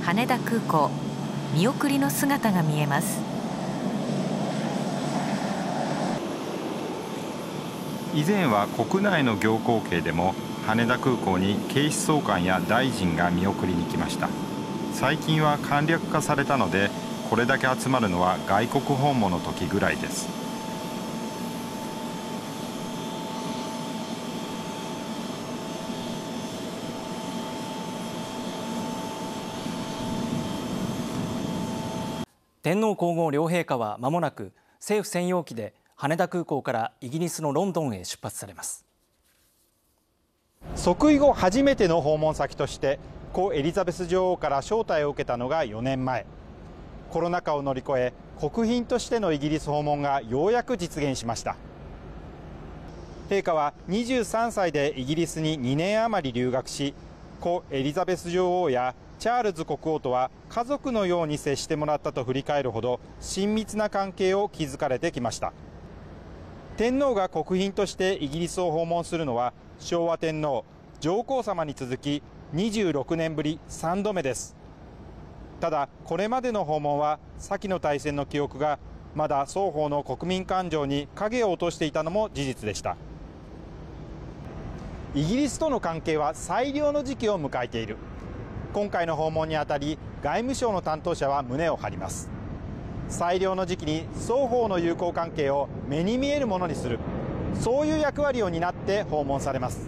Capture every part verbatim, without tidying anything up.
羽田空港、見送りの姿が見えます。 以前は国内の行幸系でも羽田空港に警視総監や大臣が見送りに来ました。最近は簡略化されたので、これだけ集まるのは外国訪問の時ぐらいです。 天皇皇后両陛下はまもなく政府専用機で羽田空港からイギリスのロンドンへ出発されます。 即位後初めての訪問先として故エリザベス女王から招待を受けたのがよねんまえ。コロナ禍を乗り越え国賓としてのイギリス訪問がようやく実現しました。陛下はにじゅうさんさいでイギリスににねん余り留学し、故エリザベス女王やチャールズ国王とは家族のように接してもらったと振り返るほど親密な関係を築かれてきました。天皇が国賓としてイギリスを訪問するのは昭和天皇、上皇さまに続きにじゅうろくねんぶりさんどめです。ただこれまでの訪問は先の大戦の記憶がまだ双方の国民感情に影を落としていたのも事実でした。イギリスとの関係は最良の時期を迎えている。今回の訪問にあたり外務省の担当者は胸を張ります。最良の時期に双方の友好関係を目に見えるものにする、そういう役割を担って訪問されます。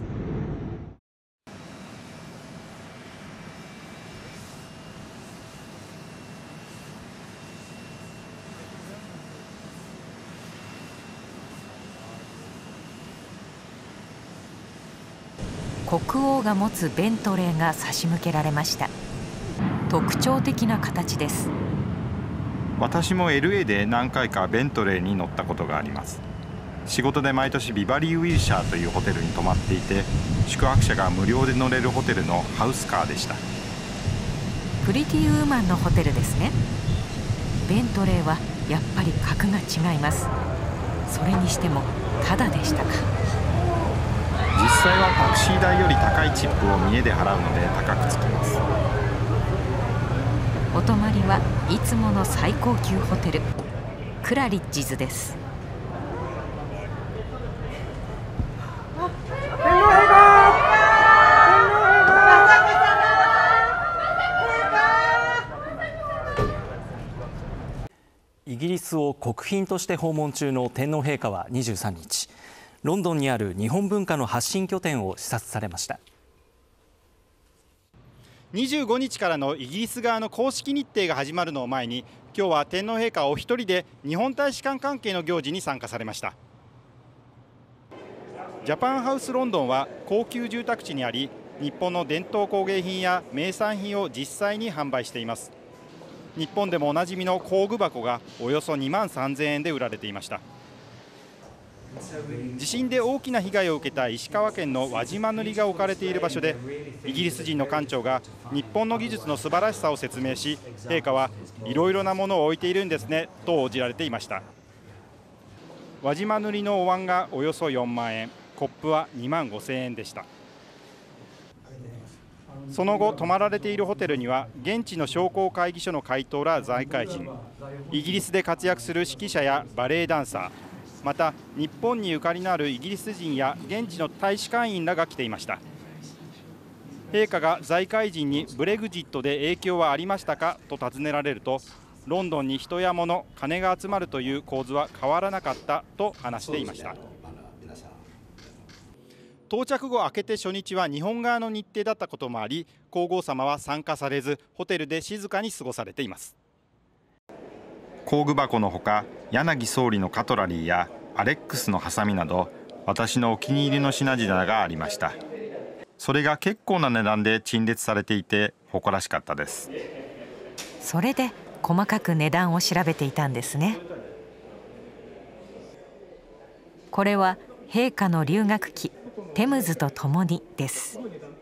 国王が持つベントレーが差し向けられました。特徴的な形です。 私も エルエー で何回かベントレーに乗ったことがあります。仕事で毎年ビバリーウィルシャーというホテルに泊まっていて、宿泊者が無料で乗れるホテルのハウスカーでした。 プリティウーマンのホテルですね。ベントレーはやっぱり格が違います。それにしてもタダでしたか。 実際はタクシー代より高いチップを見栄で払うので高くつきます。 お泊まりはいつもの最高級ホテルクラリッジズです。 イギリスを国賓として訪問中の天皇陛下はにじゅうさんにち、ロンドンにある日本文化の発信拠点を視察されました。 にじゅうごにちからのイギリス側の公式日程が始まるのを前に、今日は天皇陛下お一人で日本大使館関係の行事に参加されました。ジャパンハウスロンドンは高級住宅地にあり、日本の伝統工芸品や名産品を実際に販売しています。日本でもおなじみの工具箱がおよそにまんさんぜんえんで売られていました。地震で大きな被害を受けた石川県の輪島塗が置かれている場所で、イギリス人の館長が日本の技術の素晴らしさを説明し、陛下はいろいろなものを置いているんですねと応じられていました。輪島塗のお椀がおよそよんまんえん、コップはにまんごせんえんでした。その後泊まられているホテルには現地の商工会議所の会頭ら財界人、イギリスで活躍する指揮者やバレエダンサー、また日本にゆかりのあるイギリス人や現地の大使館員らが来ていました。陛下が財界人にブレグジットで影響はありましたかと尋ねられると、ロンドンに人や物、金が集まるという構図は変わらなかったと話していました。到着後明けて初日は日本側の日程だったこともあり、皇后さまは参加されずホテルで静かに過ごされています。 工具箱のほか、柳総理のカトラリーやアレックスのハサミなど私のお気に入りの品々がありました。それが結構な値段で陳列されていて誇らしかったです。 それで細かく値段を調べていたんですね。これは陛下の留学期テムズと共にです。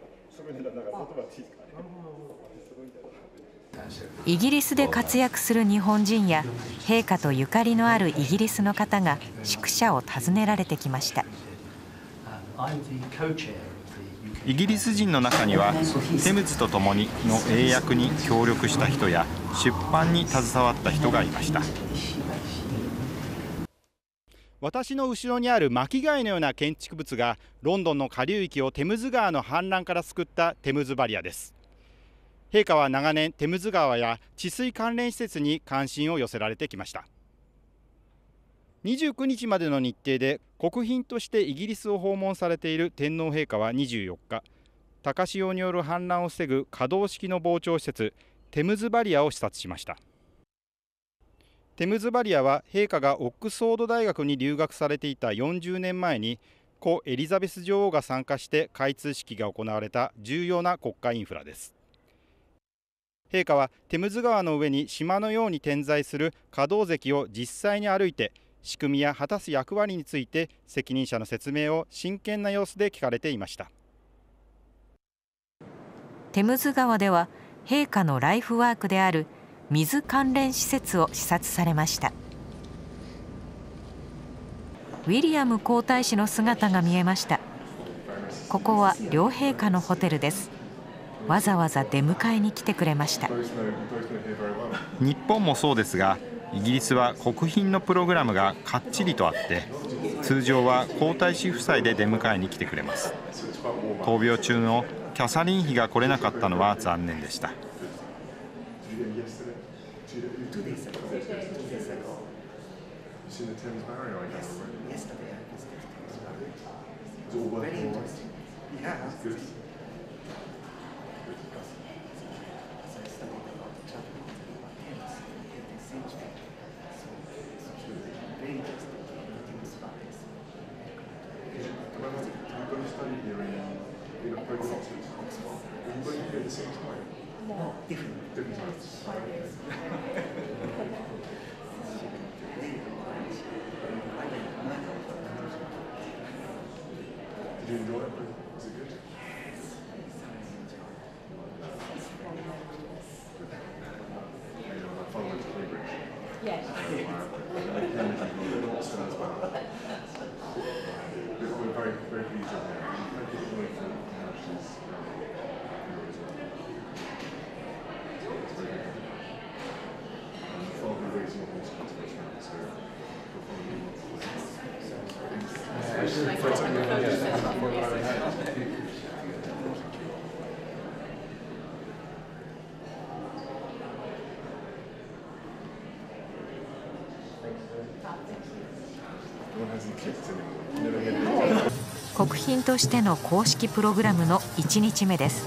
イギリスで活躍する日本人や陛下とゆかりのあるイギリスの方が宿舎を訪ねられてきました。 イギリス人の中にはテムズと共にの英訳に協力した人や出版に携わった人がいました。 私の後ろにある巻貝のような建築物がロンドンの下流域をテムズ川の氾濫から救ったテムズバリアです。陛下は長年テムズ川や治水関連施設に関心を寄せられてきました。にじゅうくにちまでの日程で国賓としてイギリスを訪問されている天皇陛下はにじゅうよっか、高潮による氾濫を防ぐ可動式の防潮施設テムズバリアを視察しました。テムズバリアは陛下がオックスフォード大学に留学されていたよんじゅうねんまえに故エリザベス女王が参加して開通式が行われた重要な国家インフラです。陛下はテムズ川の上に島のように点在する可動堰を実際に歩いて仕組みや果たす役割について責任者の説明を真剣な様子で聞かれていました。 テムズ川では陛下のライフワークである水関連施設を視察されました。ウィリアム皇太子の姿が見えました。ここは両陛下のホテルです。わざわざ出迎えに来てくれました。 日本もそうですが、イギリスは国賓のプログラムがかっちりとあって、通常は皇太子夫妻で出迎えに来てくれます。闘病中のキャサリン妃が来れなかったのは残念でした。 国賓としての公式プログラムのいちにちめです。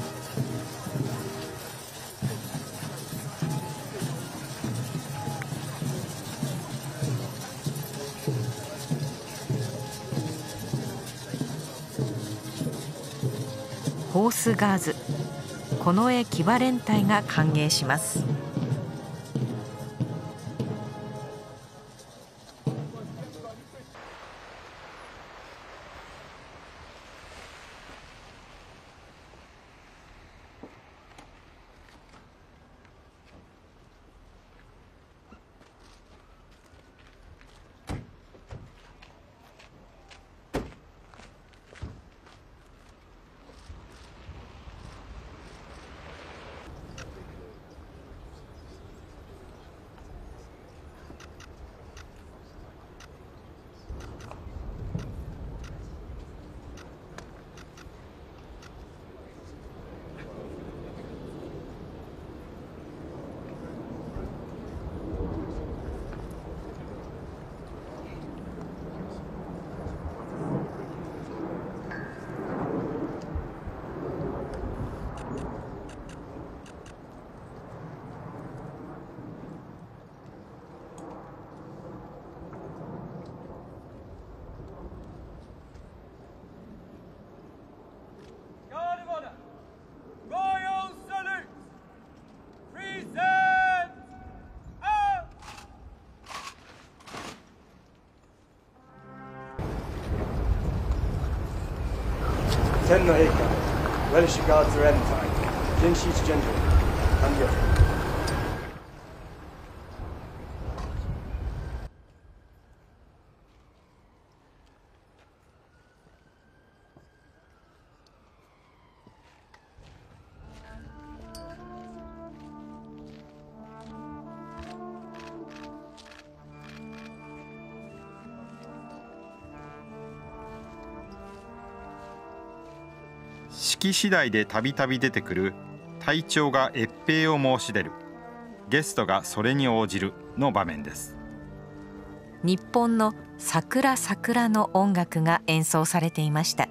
ホースガーズ、近衛騎馬連隊が歓迎します。 天皇陛下、ウェルシュガーズ連隊、人種ジェントル、完了。 き次第でたびたび出てくる隊長が閲兵を申し出る、ゲストがそれに応じるの場面です。 日本の桜桜の音楽が演奏されていました。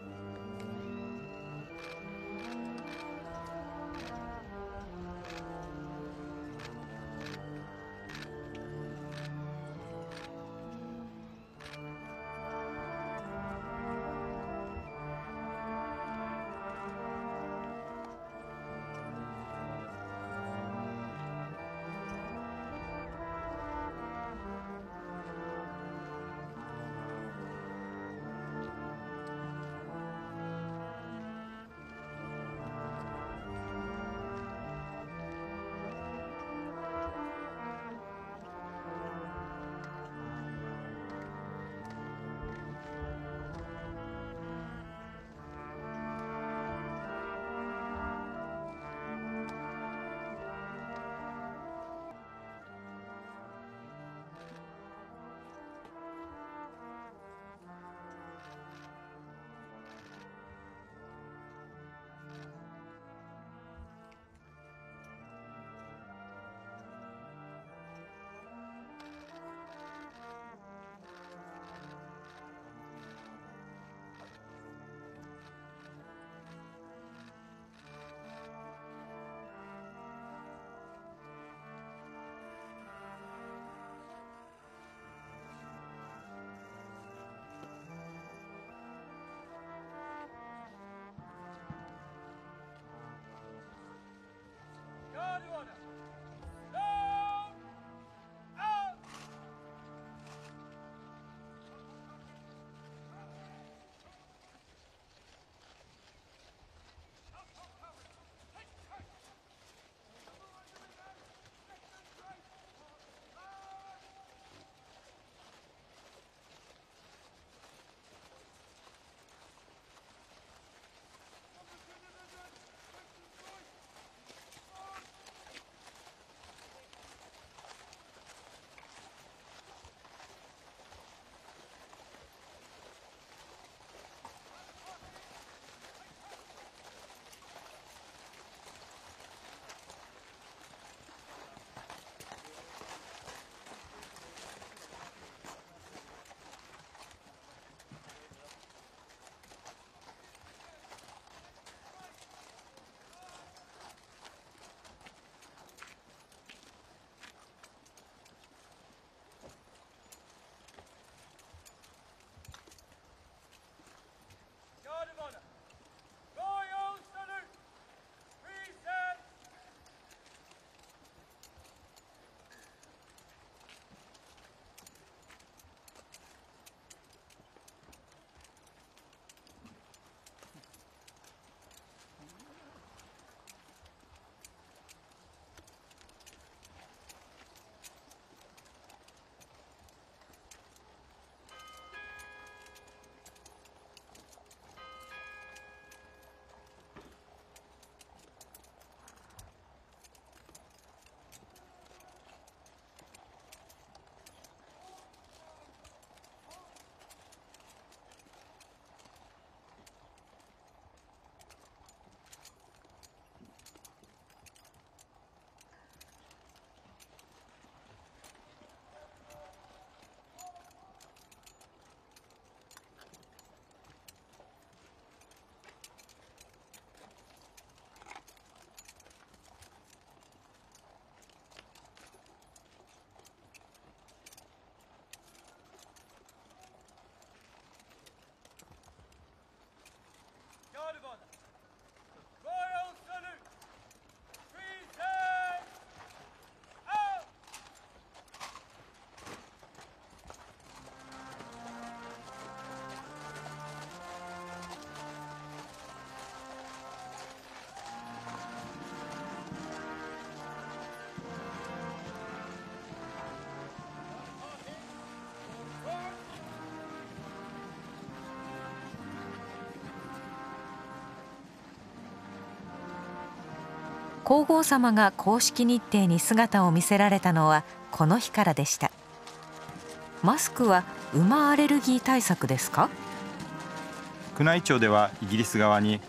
皇后さまが公式日程に姿を見せられたのはこの日からでした。マスクは馬アレルギー対策ですか？ 宮内庁ではイギリス側に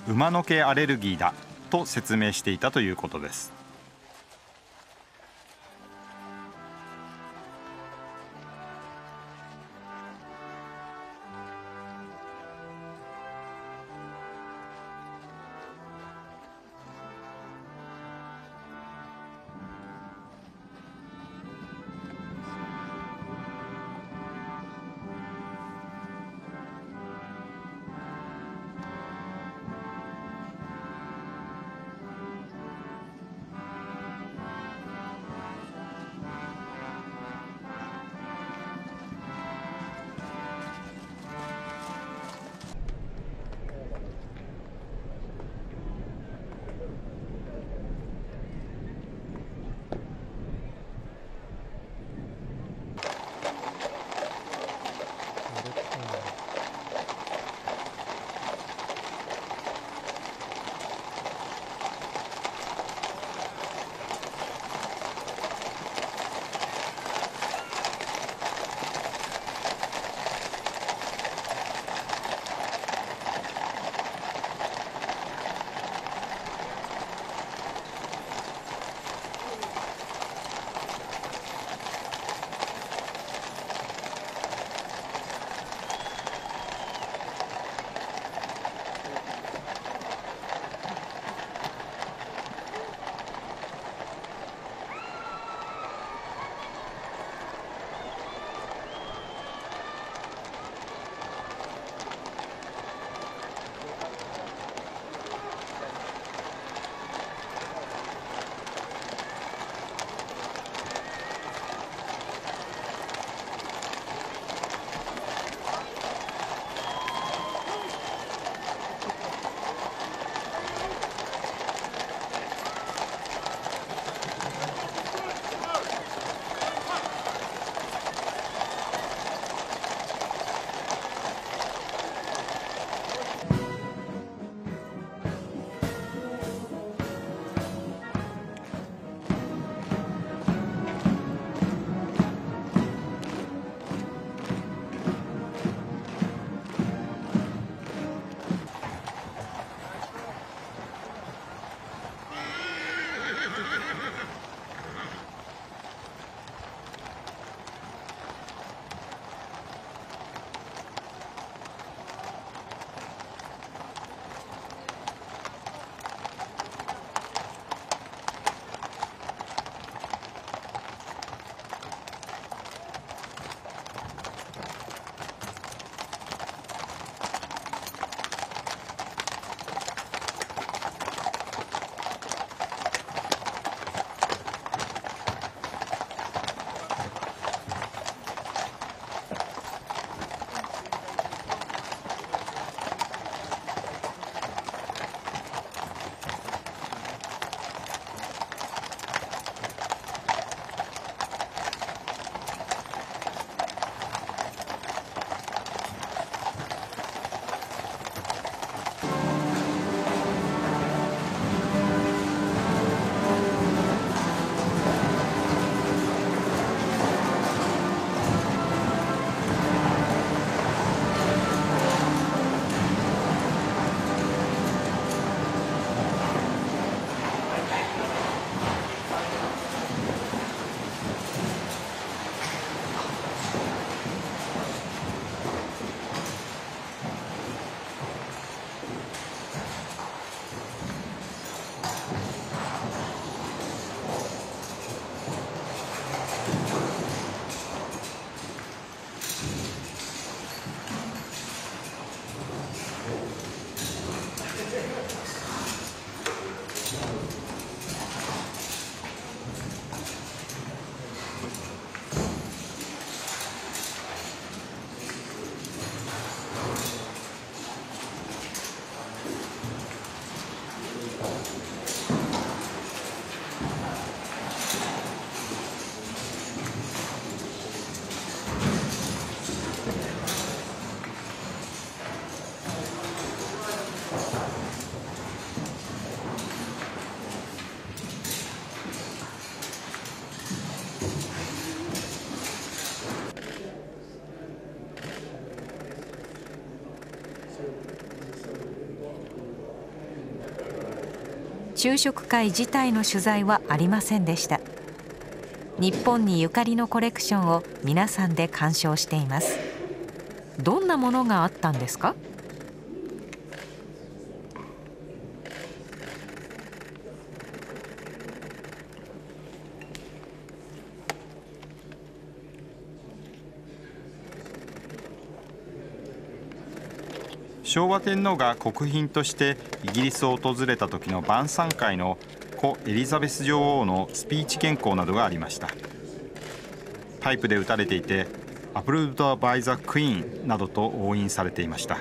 馬の毛アレルギーだと説明していたということです。 昼食会自体の取材はありませんでした。日本にゆかりのコレクションを皆さんで鑑賞しています。どんなものがあったんですか？ 昭和天皇が国賓としてイギリスを訪れた時の晩餐会の故エリザベス女王のスピーチ原稿などがありました。パイプで打たれていて「Approved by the Queen」などと押印されていました。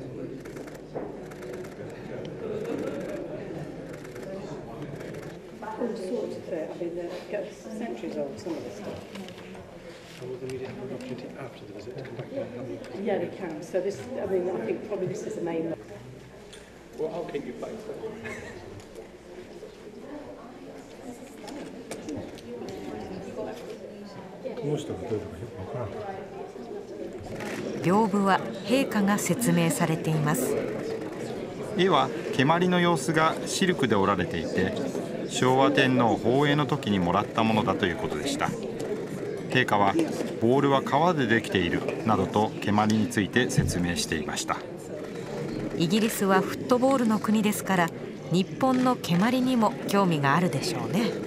屏風は陛下が説明されています。 絵は蹴鞠の様子がシルクで織られていて、昭和天皇訪英の時にもらったものだということでした。陛下はボールは革でできているなどと蹴鞠について説明していました。 イギリスはフットボールの国ですから、日本の蹴鞠にも興味があるでしょうね。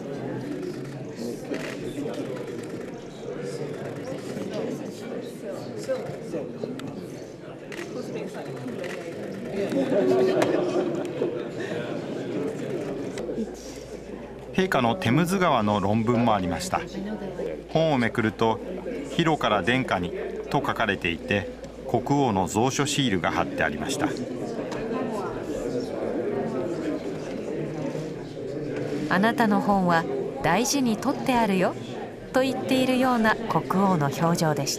陛下のテムズ川の論文もありました。本をめくると「広から殿下に」と書かれていて、国王の蔵書シールが貼ってありました。 あなたの本は大事に取ってあるよと言っているような国王の表情でした。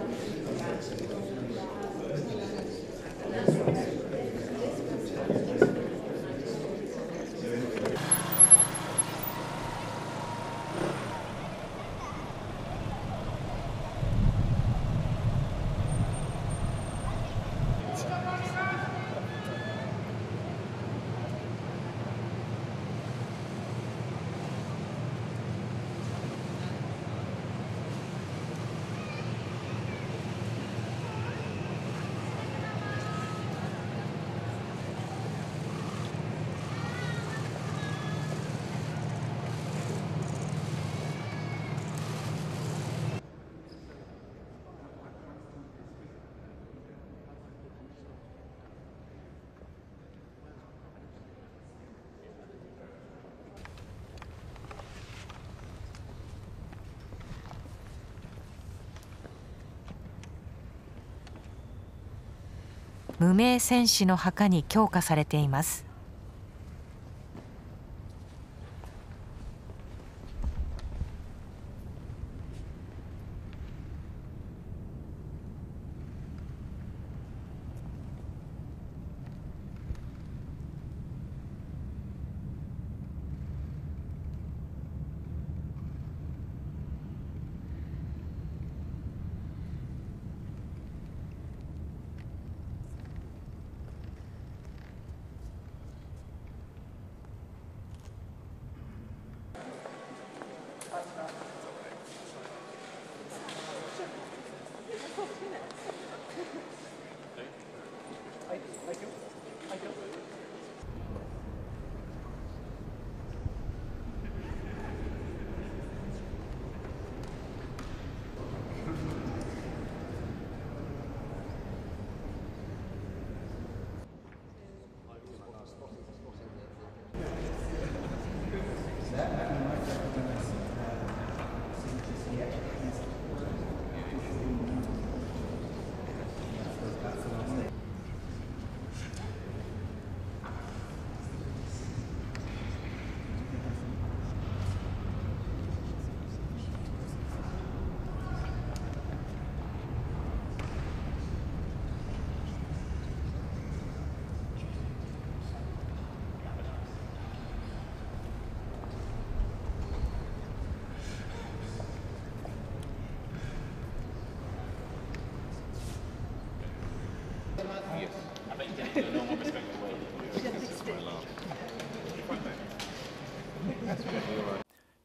無名戦士の墓に供花されています。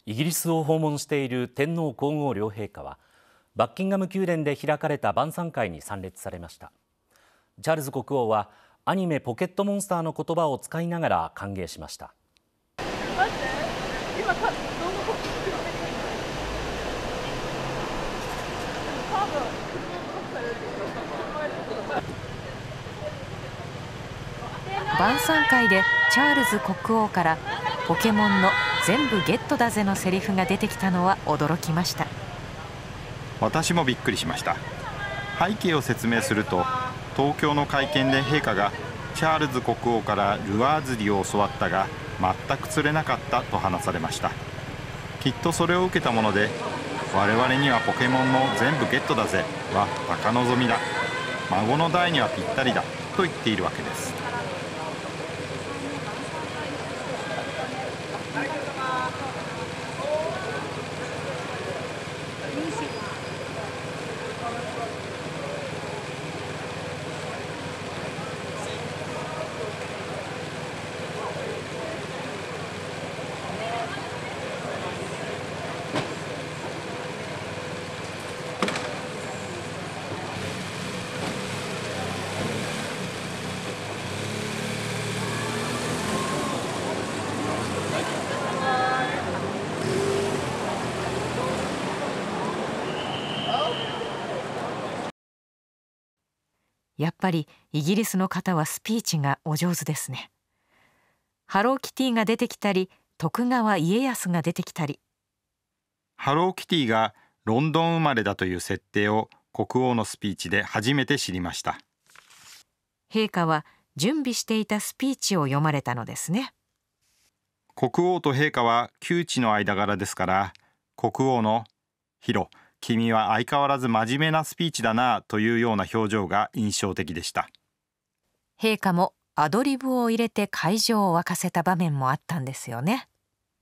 イギリスを訪問している天皇皇后両陛下はバッキンガム宮殿で開かれた晩餐会に参列されました。チャールズ国王はアニメポケットモンスターの言葉を使いながら歓迎しました。 晩餐会でチャールズ国王からポケモンの全部ゲットだぜのセリフが出てきたのは驚きました。 私もびっくりしました。背景を説明すると、東京の会見で陛下がチャールズ国王からルアー釣りを教わったが全く釣れなかったと話されました。きっとそれを受けたもので、我々にはポケモンの全部ゲットだぜは高望みだ、孫の代にはぴったりだと言っているわけです。 やっぱりイギリスの方はスピーチがお上手ですね。ハローキティが出てきたり、徳川家康が出てきたり。 ハローキティがロンドン生まれだという設定を国王のスピーチで初めて知りました。 陛下は準備していたスピーチを読まれたのですね。 国王と陛下は旧知の間柄ですから、国王のヒロ、君は相変わらず真面目なスピーチだなというような表情が印象的でした。 陛下もアドリブを入れて会場を沸かせた場面もあったんですよね。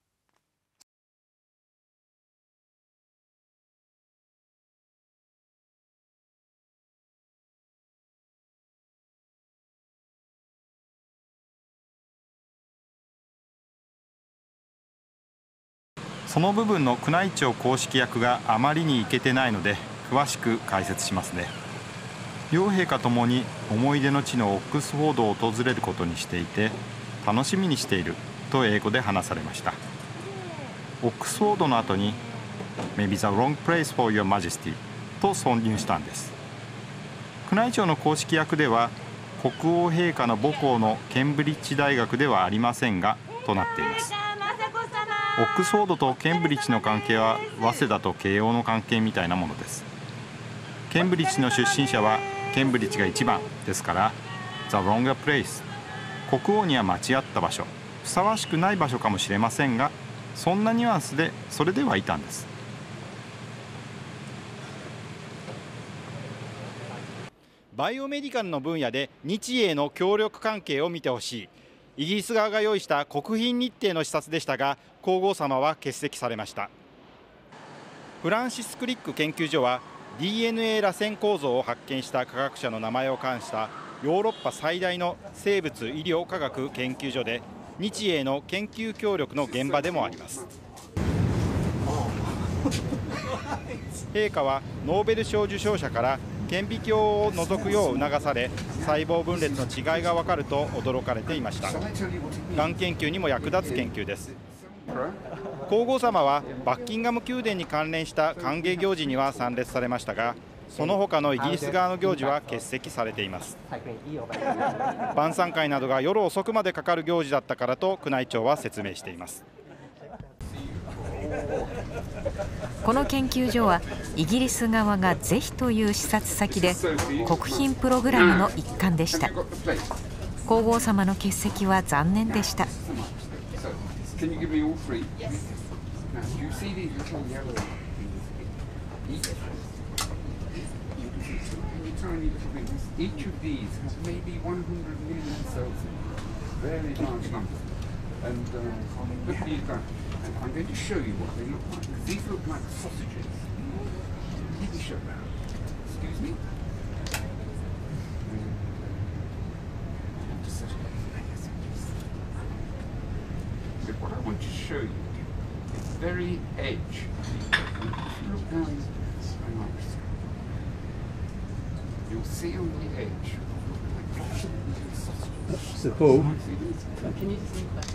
その部分の宮内庁公式役があまりにイケてないので詳しく解説しますね。両陛下ともに思い出の地のオックスフォードを訪れることにしていて楽しみにしていると英語で話されました。オックスフォードの後に Maybe the wrong place for your majesty と挿入したんです。宮内庁の公式役では国王陛下の母校のケンブリッジ大学ではありませんがとなっています。オックスフォードとケンブリッジの関係は早稲田と慶応の関係みたいなものです。ケンブリッジの出身者はケンブリッジが一番ですから The wrong place、 国王には間違った場所、ふさわしくない場所かもしれませんが、そんなニュアンスでそれではいたんです。 バイオメディカルの分野で日英の協力関係を見てほしい、イギリス側が用意した国賓日程の視察でしたが、皇后さまは欠席されました。フランシス・クリック研究所は ディーエヌエー 螺旋構造を発見した科学者の名前を冠したヨーロッパ最大の生物医療科学研究所で、日英の研究協力の現場でもあります。陛下はノーベル賞受賞者から顕微鏡を覗くよう促され、細胞分裂の違いが分かると驚かれていました。がん研究にも役立つ研究です。皇后さまはバッキンガム宮殿に関連した歓迎行事には参列されましたが、その他のイギリス側の行事は欠席されています。晩餐会などが夜遅くまでかかる行事だったからと宮内庁は説明しています。 この研究所はイギリス側がぜひという視察先で国賓プログラムの一環でした。皇后さまの欠席は残念でした。 I'm going to show you what they look like. These look like sausages. Let me show that. Excuse me. What I want to show you very edge. If you look down this microscope, you'll see on the edge. So Paul, Can you see that?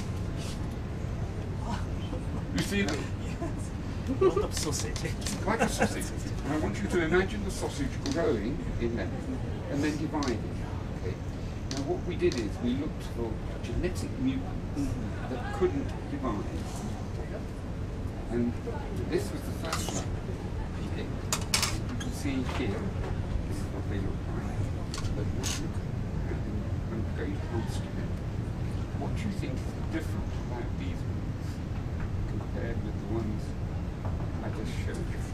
You see that? lot of sausage. Like a sausage. And I want you to imagine the sausage growing in there and then dividing. Okay. Now what we did is we looked for genetic mutants that couldn't divide. And this was the first one. Okay. You can see here, this is what they look like. But now look at them and go past it. What do you think is different about these ones compared with the ones I just showed you?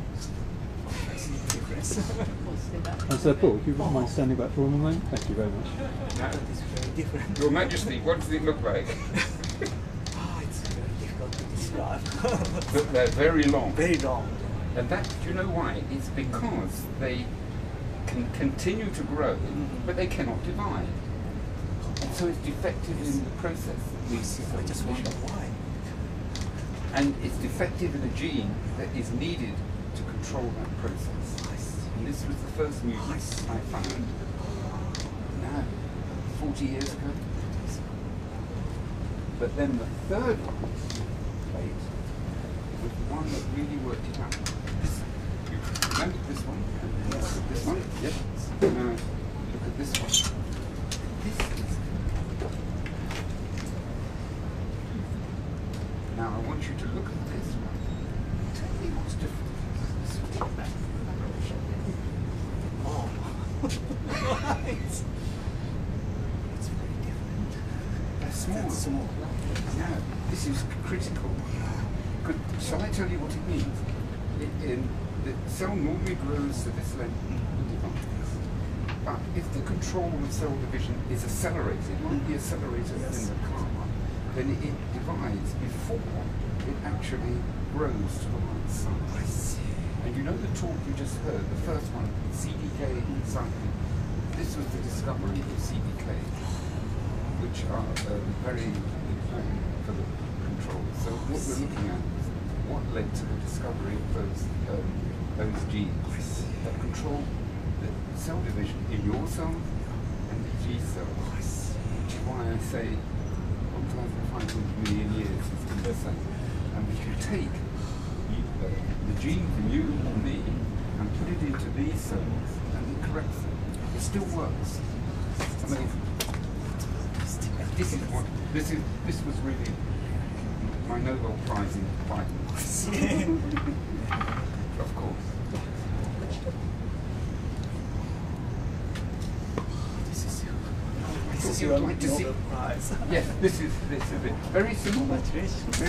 And so Paul, if you wouldn't mind standing back for a moment, thank you very much. Now, It's very different. Your Majesty, what does it look like? Oh, it's very difficult to describe. That they're very long. Very long. And that, do you know why? It's because they can continue to grow, but they cannot divide. And so it's defective in the process. We I just wonder why. And it's defective in a gene that is needed to control that process. And this was the first mutant I found. Now, forty years ago. But then the third one, plate, was the one that really worked it out. This, you remember this one? And then look at this one? Yep. Now, look at this one. This is. Now, I want you to look at this one. Tell me what's different. Oh. Right. It's very different. They're small. That's small. Now, this is critical. Could, shall I tell you what it means? It, in, the cell normally grows to this length and divides. But if the control of cell division is accelerated, like the accelerator Yes. in the car, then it, it divides before it actually grows to the right size. I see. And you know the talk you just heard, the first one, C D K cycling. This was the discovery of C D K, which are um, very important for the control. So what we're looking at is what led to the discovery of those um, those genes that control the cell division in your cell and the G cell. Which is why I say one thousand five hundred million years is going to be the same. And we can take you, uh, the gene from you and me and put it into these cells and it corrects them. It still works. Amazing. This is what this is. This was really my Nobel Prize in vitamins. Of course. This is your, I this thought is you'd your like to see. Nobel Prize. Yes, this is this is it. Very simple. Congratulations.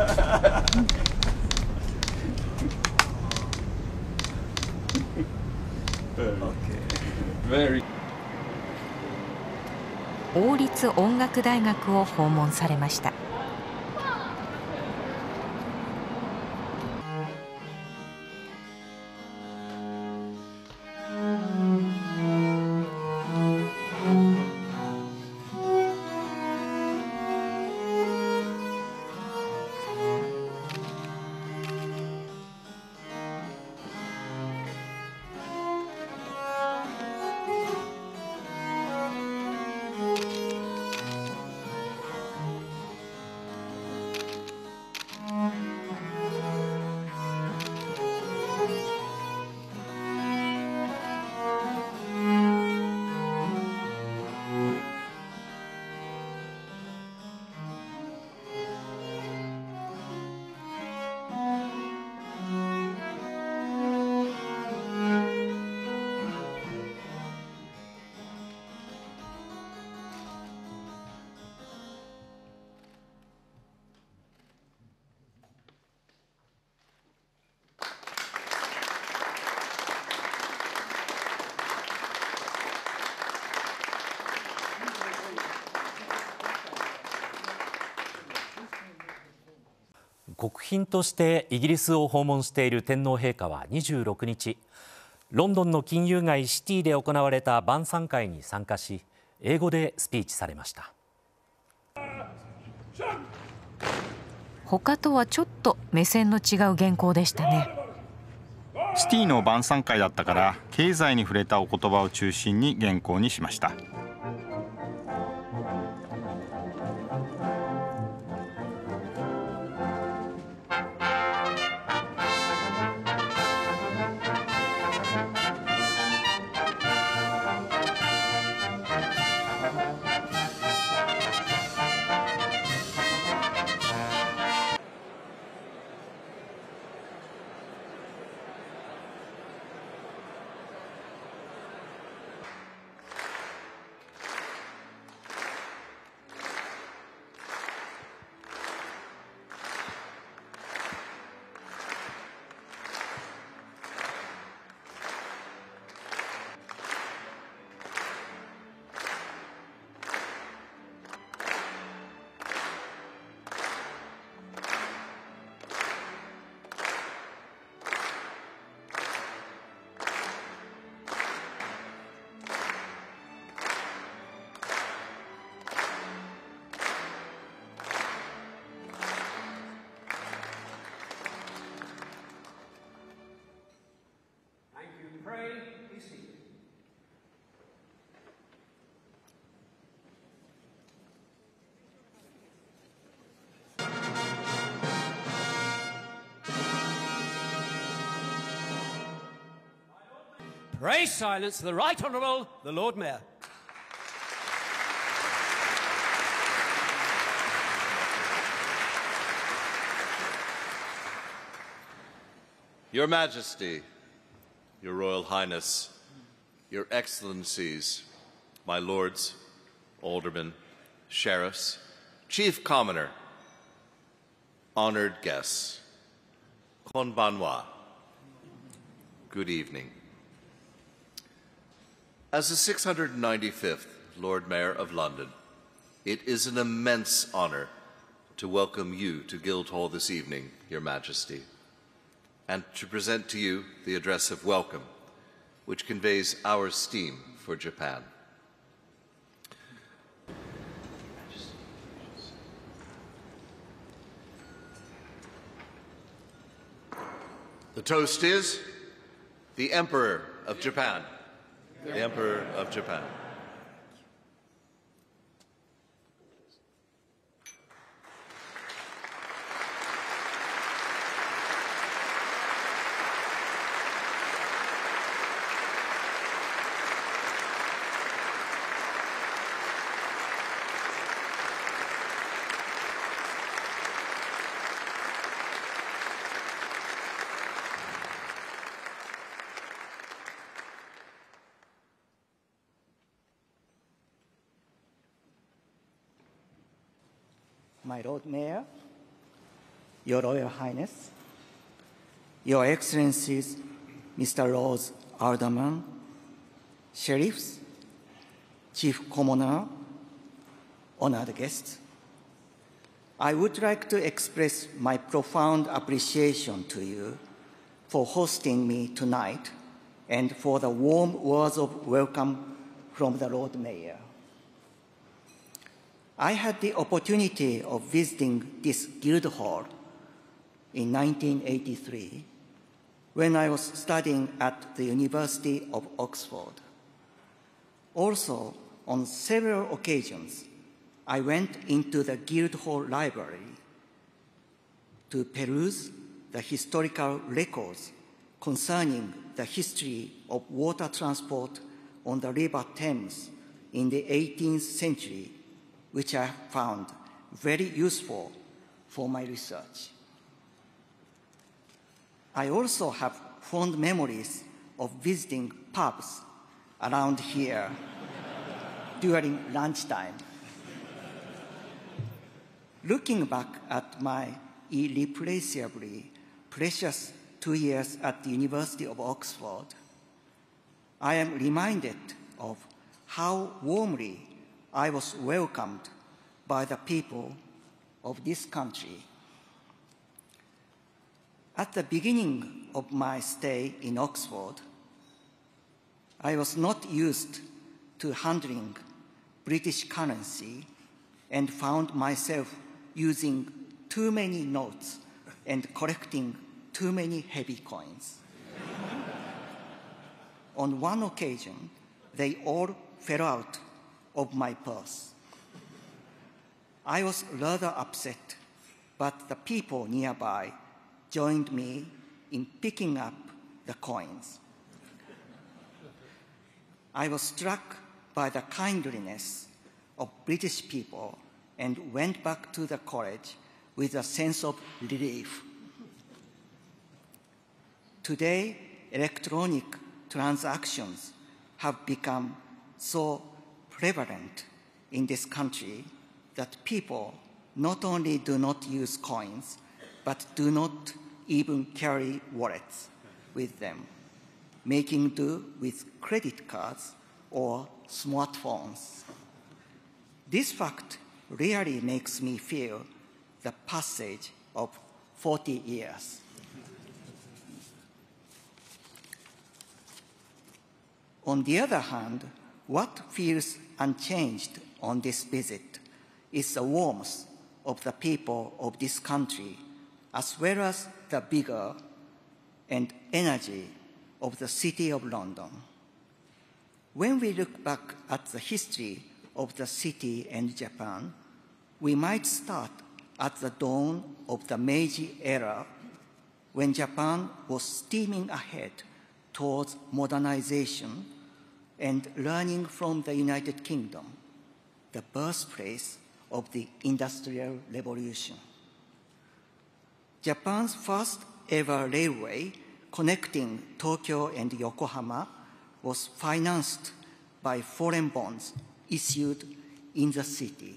Okay. Very. 王立音楽大学を訪問されました。 国賓としてイギリスを訪問している天皇陛下はにじゅうろくにち、ロンドンの金融街シティで行われた晩餐会に参加し、英語でスピーチされました。 他とはちょっと目線の違う原稿でしたね。 シティの晩餐会だったから経済に触れたお言葉を中心に原稿にしました。 Pray silence, the Right Honourable, the Lord Mayor. Your Majesty, Your Royal Highness, Your Excellencies, my Lords, Aldermen, Sheriffs, Chief Commoner, honoured guests, Konbanwa, good evening. As the six hundred ninety-fifth Lord Mayor of London, it is an immense honour to welcome you to Guildhall this evening, Your Majesty, and to present to you the address of welcome, which conveys our esteem for Japan. The toast is the Emperor of Japan. The Emperor of Japan. My Lord Mayor, Your Royal Highness, Your Excellencies, Mister Lords Alderman, Sheriffs, Chief Commoner, honored guests, I would like to express my profound appreciation to you for hosting me tonight and for the warm words of welcome from the Lord Mayor. I had the opportunity of visiting this Guildhall in nineteen eighty-three when I was studying at the University of Oxford. Also, on several occasions, I went into the Guildhall Library to peruse the historical records concerning the history of water transport on the River Thames in the eighteenth century, which I found very useful for my research. I also have fond memories of visiting pubs around here during lunchtime. Looking back at my irreplaceably precious two years at the University of Oxford, I am reminded of how warmly I was welcomed by the people of this country. At the beginning of my stay in Oxford, I was not used to handling British currency and found myself using too many notes and collecting too many heavy coins. On one occasion, they all fell out of my purse. I was rather upset, but the people nearby joined me in picking up the coins. I was struck by the kindliness of British people and went back to the college with a sense of relief. Today, electronic transactions have become so prevalent in this country that people not only do not use coins, but do not even carry wallets with them, making do with credit cards or smartphones. This fact really makes me feel the passage of forty years. On the other hand, what feels unchanged on this visit is the warmth of the people of this country, as well as the vigor and energy of the City of London. When we look back at the history of the city and Japan, we might start at the dawn of the Meiji era, when Japan was steaming ahead towards modernization and learning from the United Kingdom, the birthplace of the Industrial Revolution. Japan's first ever railway connecting Tokyo and Yokohama was financed by foreign bonds issued in the city.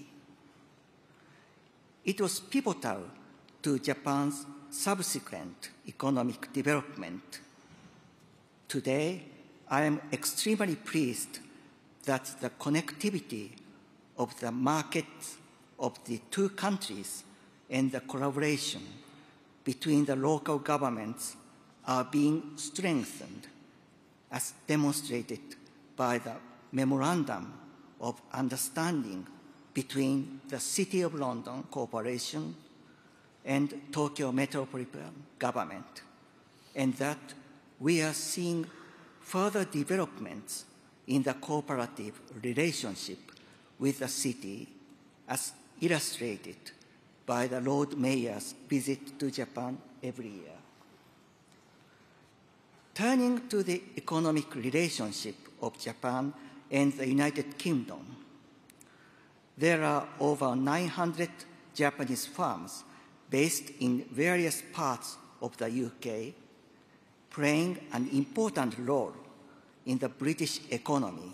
It was pivotal to Japan's subsequent economic development. Today, I am extremely pleased that the connectivity of the markets of the two countries and the collaboration between the local governments are being strengthened, as demonstrated by the Memorandum of Understanding between the City of London Corporation and Tokyo Metropolitan Government, and that we are seeing further developments in the cooperative relationship with the city, as illustrated by the Lord Mayor's visit to Japan every year. Turning to the economic relationship of Japan and the United Kingdom, there are over nine hundred Japanese firms based in various parts of the U K, playing an important role in the British economy.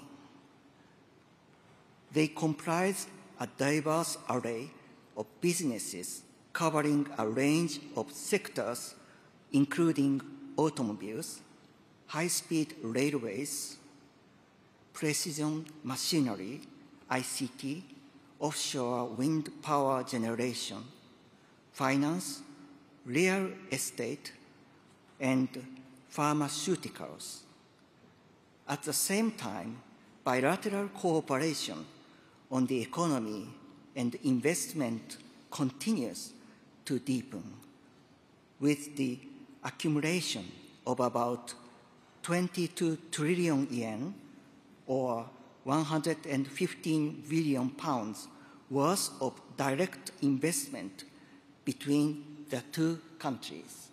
They comprise a diverse array of businesses covering a range of sectors, including automobiles, high-speed railways, precision machinery, I C T, offshore wind power generation, finance, real estate, and pharmaceuticals. At the same time, bilateral cooperation on the economy and investment continues to deepen, with the accumulation of about twenty-two trillion yen, or one hundred fifteen billion pounds worth of direct investment between the two countries.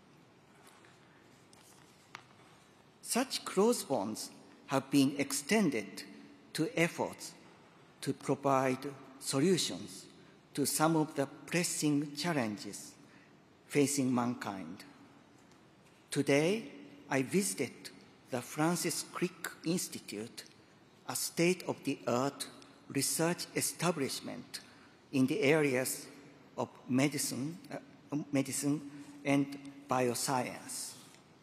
Such close bonds have been extended to efforts to provide solutions to some of the pressing challenges facing mankind. Today, I visited the Francis Crick Institute, a state-of-the-art research establishment in the areas of medicine, uh, medicine and bioscience.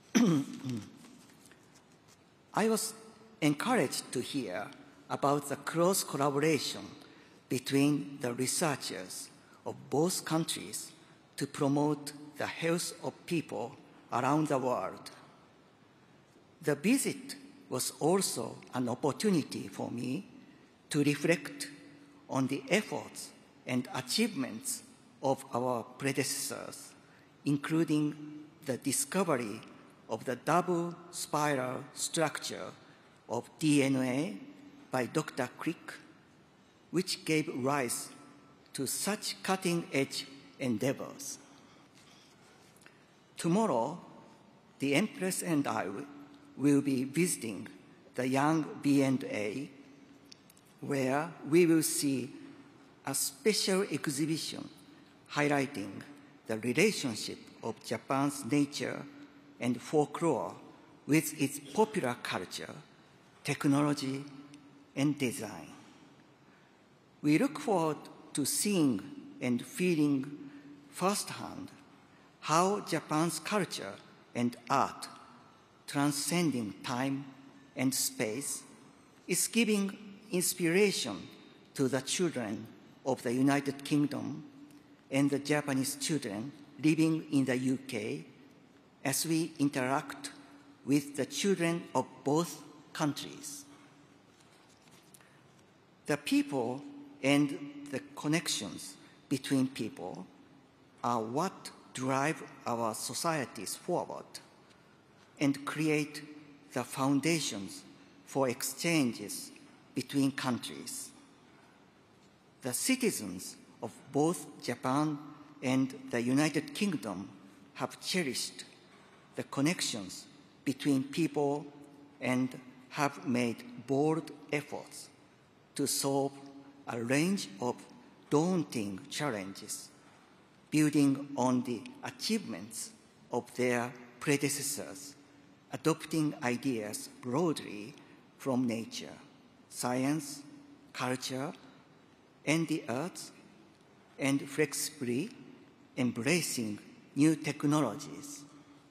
I was encouraged to hear about the close collaboration between the researchers of both countries to promote the health of people around the world. The visit was also an opportunity for me to reflect on the efforts and achievements of our predecessors, including the discovery of the double spiral structure of D N A by Doctor Crick, which gave rise to such cutting-edge endeavors. Tomorrow, the Empress and I will be visiting the Young B and A, where we will see a special exhibition highlighting the relationship of Japan's nature and folklore with its popular culture, technology, and design. We look forward to seeing and feeling firsthand how Japan's culture and art, transcending time and space, is giving inspiration to the children of the United Kingdom and the Japanese children living in the U K as we interact with the children of both countries. The people and the connections between people are what drive our societies forward and create the foundations for exchanges between countries. The citizens of both Japan and the United Kingdom have cherished the connections between people and have made bold efforts to solve a range of daunting challenges, building on the achievements of their predecessors, adopting ideas broadly from nature, science, culture, and the arts, and flexibly embracing new technologies.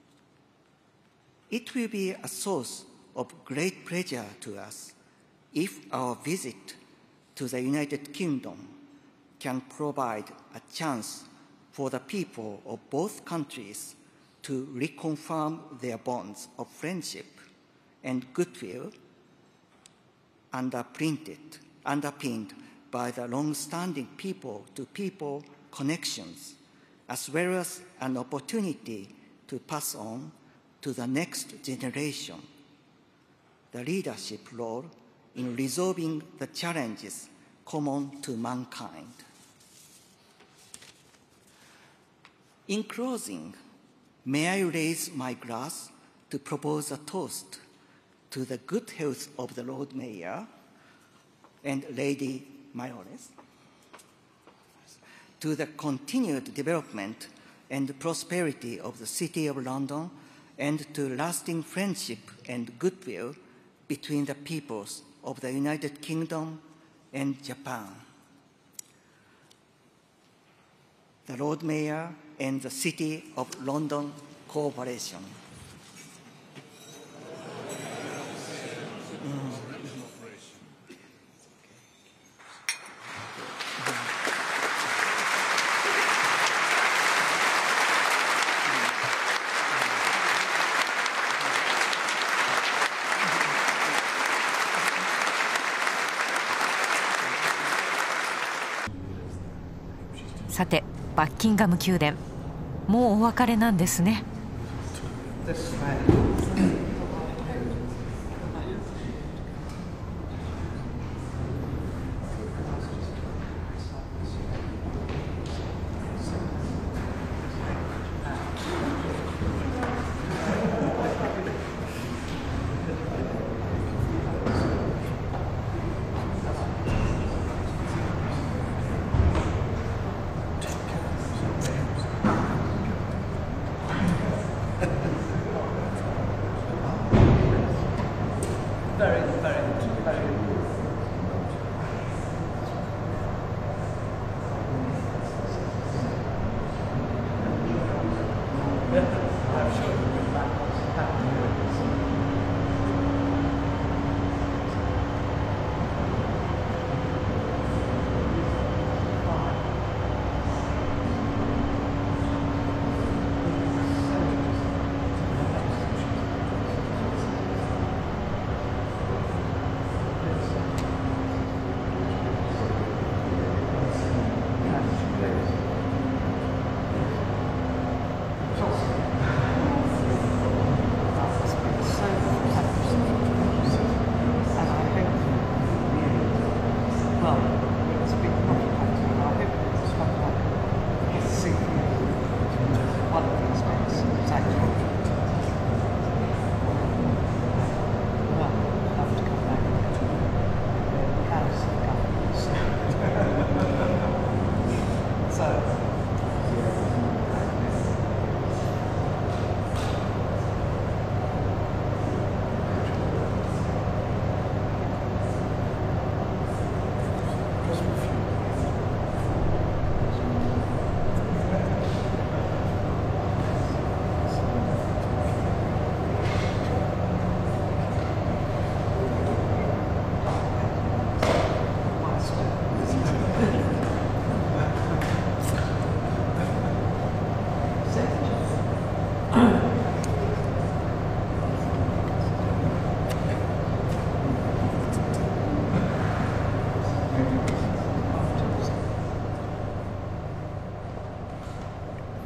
It will be a source of great pleasure to us if our visit to the United Kingdom can provide a chance for the people of both countries to reconfirm their bonds of friendship and goodwill, underpinned, underpinned by the long-standing people-to-people connections, as well as an opportunity to pass on to the next generation the leadership role in resolving the challenges common to mankind. In closing, may I raise my glass to propose a toast to the good health of the Lord Mayor and Lady Mayoress, to the continued development and prosperity of the City of London, and to lasting friendship and goodwill between the peoples of the United Kingdom and Japan. The Lord Mayor and the City of London Corporation. Mm. さて、バッキンガム宮殿、もうお別れなんですね。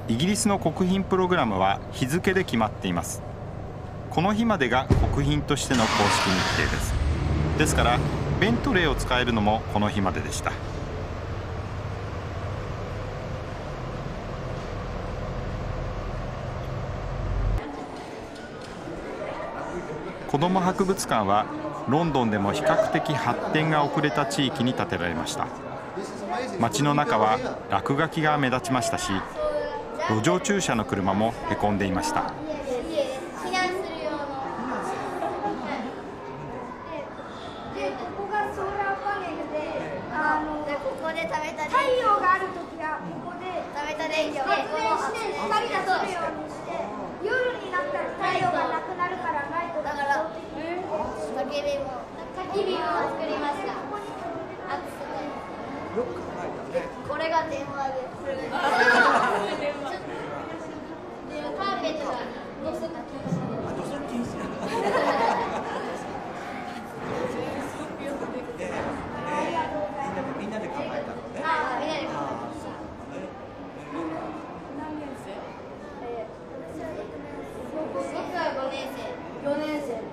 イギリスの国賓プログラムは日付で決まっています。この日までが国賓としての公式日程です。ですからベントレーを使えるのもこの日まででした。子ども博物館はロンドンでも比較的発展が遅れた地域に建てられました。街の中は落書きが目立ちましたし、路上駐車の車もへこんでいました。 これが電話です。カーペットが乗せた禁止。乗せ禁止。みんなで考えたのね。ああ、みんなで考えた。何年生？僕はごねん生。よねん生。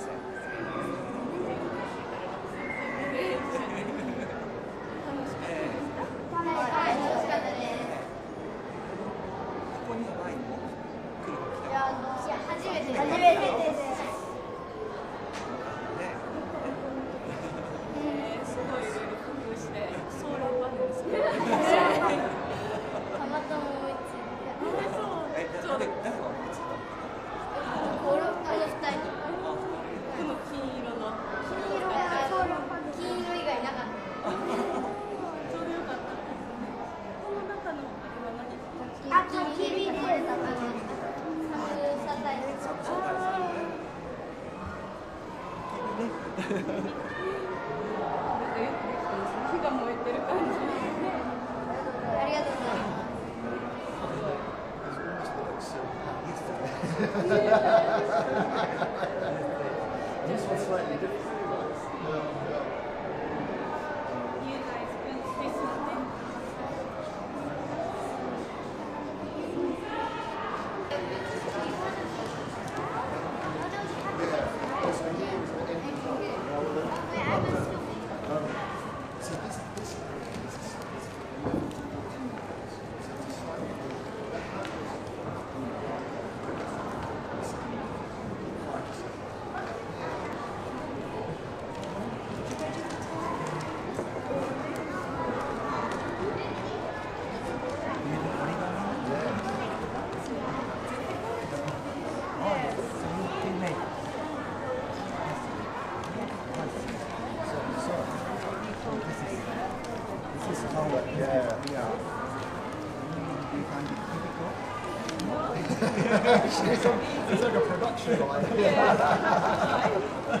火が燃えてる感じ。ありがとうございます。 It's like a production line. Yeah.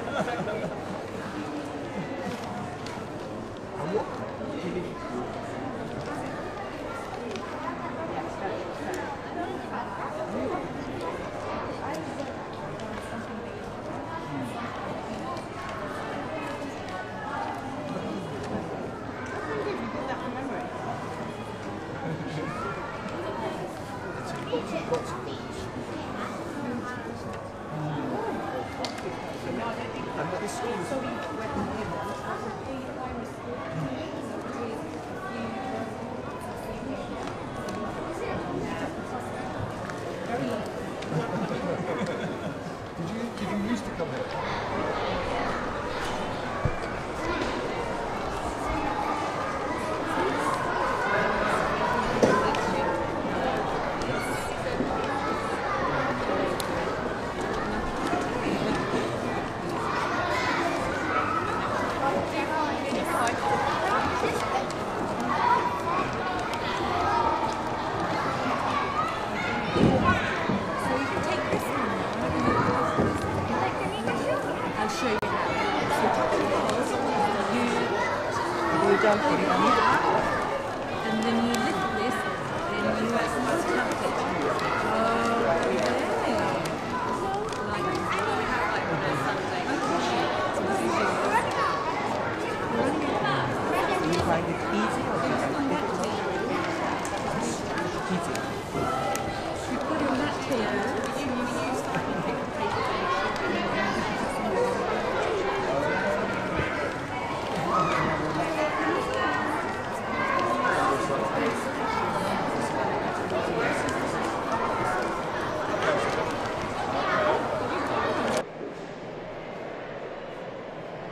jump it and then you lift this and you tap it. Do you find it easy or difficult? Easy.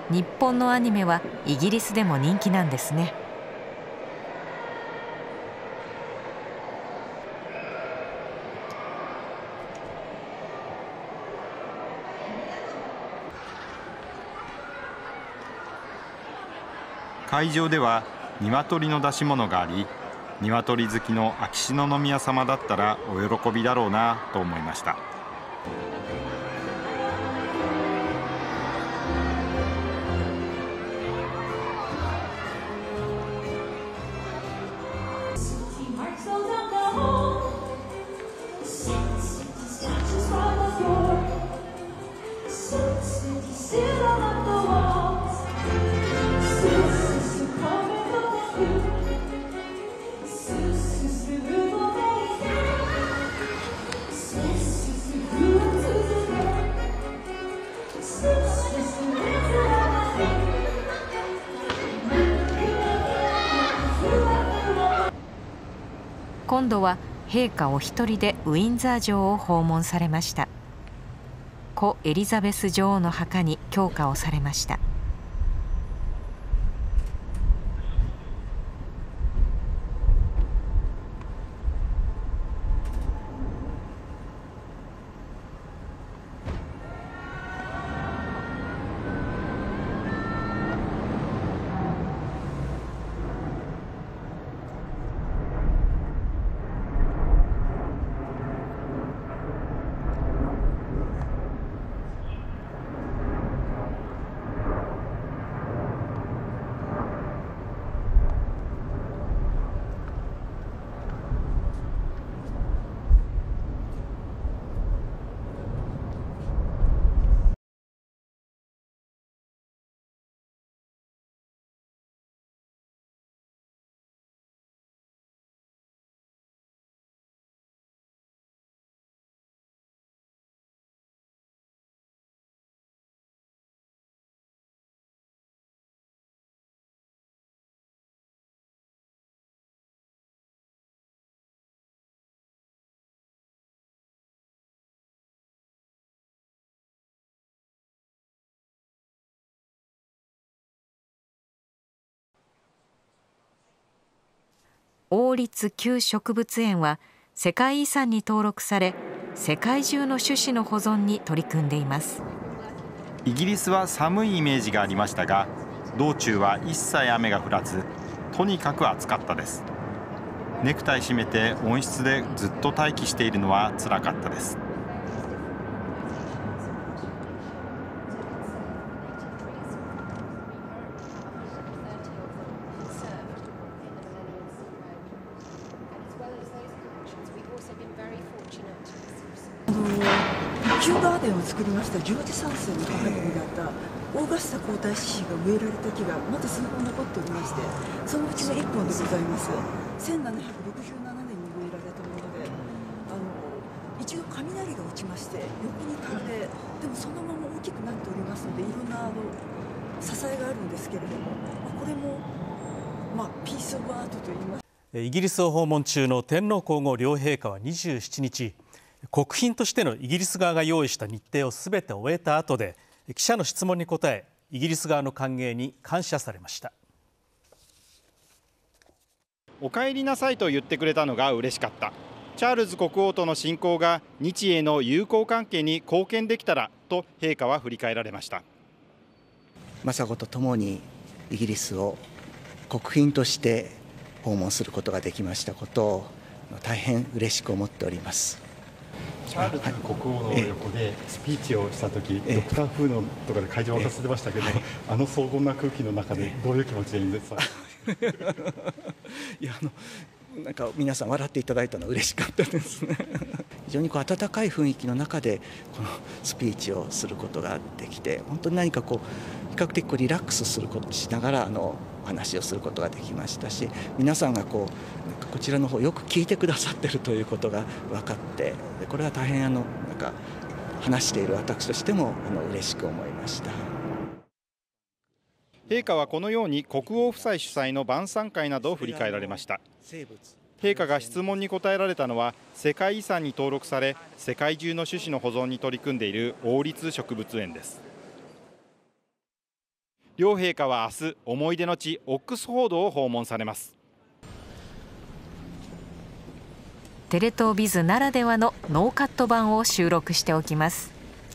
日本のアニメはイギリスでも人気なんですね。 会場では鶏の出し物があり、鶏好きの秋篠宮さまだったらお喜びだろうなと思いました。 今度は陛下お一人でウィンザー城を訪問されました。故エリザベス女王の墓に供花をされました。王立旧植物園は世界遺産に登録され、世界中の種子の保存に取り組んでいます。 イギリスは寒いイメージがありましたが、道中は一切雨が降らず、とにかく暑かったです。ネクタイ締めて温室でずっと待機しているのはつらかったです。 キューガーデンを作りましたジョージさんせいの母になったオーガスタ皇太子妃が植えられた木がまだ数本残っておりまして、そのうちのいっぽんでございます。せんななひゃくろくじゅうななねんに植えられたもので、あの一度雷が落ちまして横に飛んで、でもそのまま大きくなっておりますので、いろんなあの支えがあるんですけれども、これも、まあ、ピース・オブ・アートといいます。 イギリスを訪問中の天皇皇后両陛下はにじゅうしちにち、国賓としてのイギリス側が用意した日程をすべて終えた後で、記者の質問に答え、イギリス側の歓迎に感謝されました。 お帰りなさいと言ってくれたのが嬉しかった。チャールズ国王との親交が日英の友好関係に貢献できたらと陛下は振り返られました。 雅子とともにイギリスを国賓として訪問することができましたことを大変嬉しく思っております。 チャールズ国王の横でスピーチをしたとき、ドクター・フーのとかで会場を沸かせてましたけど、あの荘厳な空気の中でどういう気持ちで演説されてましたか？ いや、あのなんか皆さん笑っていただいたのは嬉しかったですね。非常にこう温かい雰囲気の中でこのスピーチをすることができて、本当に何かこう比較的こうリラックスすることしながらあのお話をすることができましたし、皆さんがこうなんかこちらの方よく聞いてくださっているということが分かって、これは大変あのなんか話している私としてもあの嬉しく思いました。 陛下はこのように国王夫妻主催の晩餐会などを振り返られました。陛下が質問に答えられたのは、世界遺産に登録され世界中の種子の保存に取り組んでいる王立植物園です。 両陛下は明日、思い出の地オックスフォードを訪問されます。 テレ東ビズならではのノーカット版を収録しておきます。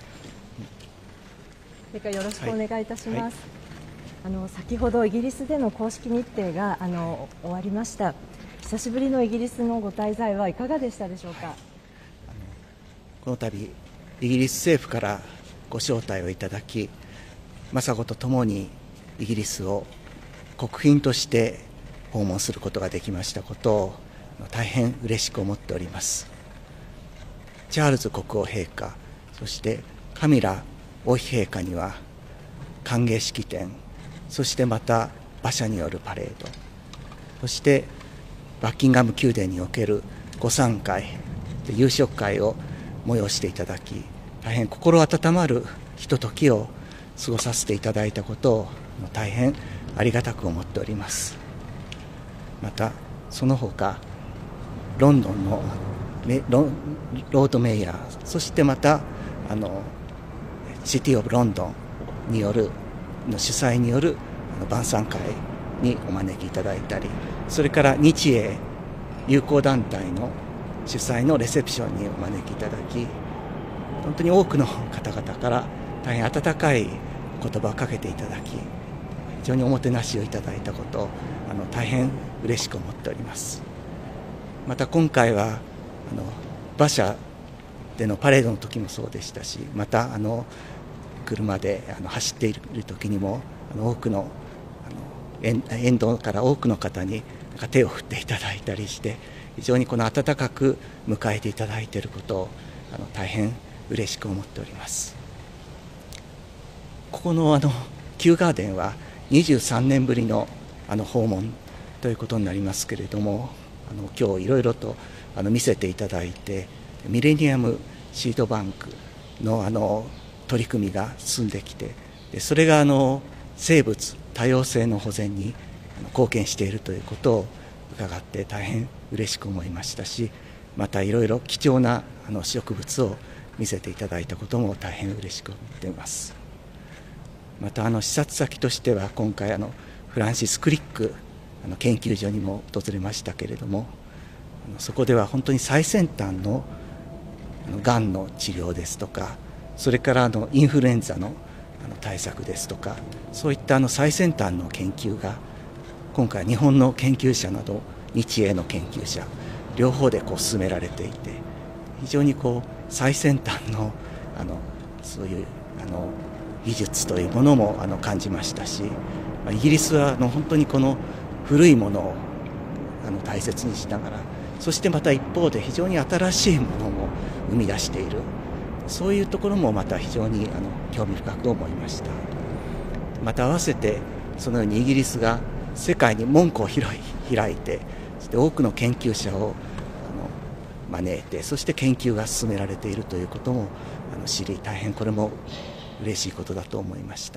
よろしくお願いいたします。はいはい、あの先ほどイギリスでの公式日程があの終わりました。久しぶりのイギリスのご滞在はいかがでしたでしょうか。はい、 この度イギリス政府からご招待をいただき、雅子とともにイギリスを国賓として訪問することができましたことを大変嬉しく思っております。チャールズ国王陛下、そしてカミラ王妃陛下には歓迎式典、そしてまた馬車によるパレード、そしてバッキンガム宮殿におけるご参会、夕食会を催していただき、大変心温まるひとときを過ごさせていただいたことを大変ありがたく思っております。またその他ロンドンのロロードメイヤー、そしてまたあのシティオブロンドンによるの主催による晩餐会にお招きいただいたり、それから日英友好団体の主催のレセプションにお招きいただき、本当に多くの方々から大変温かい言葉をかけていただき、非常におもてなしをいただいたことをあの大変嬉しく思っております。また今回はあの馬車でのパレードの時もそうでしたし、またあの車であの走っている時にもあの多くのあの沿道から多くの方に手を振っていただいたりして、非常にこの温かく迎えていただいていることをあの大変嬉しく思っております。ここのあのキューガーデンはにじゅうさんねんぶりのあの訪問ということになりますけれども、あの今日いろいろとあの見せていただいて、ミレニアムシードバンクのあの取り組みが進んできて、でそれがあの生物多様性の保全に貢献しているということを伺って大変嬉しく思いましたし、またいろいろ貴重なあの植物を見せていただいたことも大変嬉しく思っています。またあの視察先としては今回あのフランシス・クリックあの研究所にも訪れましたけれども、あのそこでは本当に最先端のがんの治療ですとか、それからあのインフルエンザのあの対策ですとか、そういったあの最先端の研究が今回日本の研究者など日英の研究者両方でこう進められていて、非常にこう最先端のあのそういうあの技術というものもあの感じましたし、イギリスはあの本当にこの古いものをあの大切にしながら、そしてまた一方で非常に新しいものも生み出している、そういうところもまた非常にあの興味深く思いました。また合わせてそのようにイギリスが世界に門戸を開いて、そして多くの研究者をあの招いて、そして研究が進められているということもあの知り、大変これも嬉しいことだと思いました。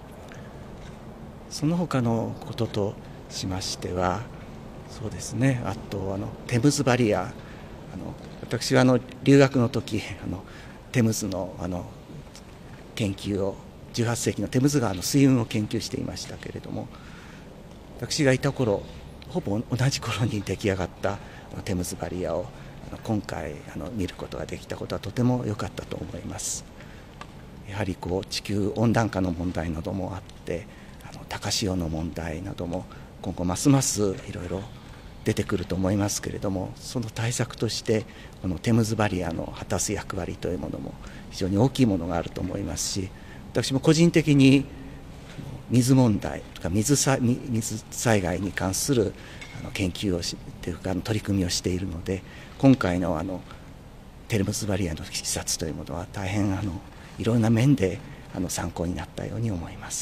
その他のこととしましては、そうですね、あとあのテムズバリア、あの私はあの留学の時あのテムズのあの研究をじゅうはっせいきのテムズ川の水運を研究していましたけれども、私がいた頃ほぼ同じ頃に出来上がったテムズバリアを今回あの見ることができたことはとても良かったと思います。やはりこう地球温暖化の問題などもあって、あの高潮の問題なども今後ますますいろいろ出てくると思いますけれども、その対策としてこのテムズバリアの果たす役割というものも非常に大きいものがあると思いますし、私も個人的に水問題とか 水, さ水災害に関するあの研究をしというかあの取り組みをしているので、今回のあのテムズバリアの視察というものは大変あのいろんな面であの参考になったように思います。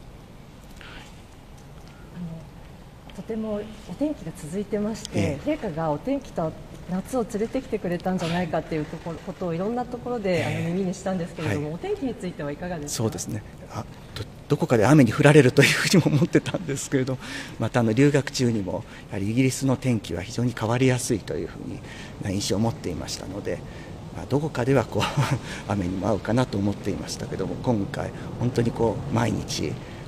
とてもお天気が続いてまして、ええ、陛下がお天気と夏を連れてきてくれたんじゃないかというところことをいろんなところで、ええ、あの耳にしたんですけれども、はい、お天気についてはいかがですか。 そうですね、あ ど, どこかで雨に降られるというふうにも思ってたんですけれど、またあの留学中にもやはりイギリスの天気は非常に変わりやすいというふうにな印象を持っていましたので、まあ、どこかではこう雨にも合うかなと思っていましたけれども、今回本当にこう毎日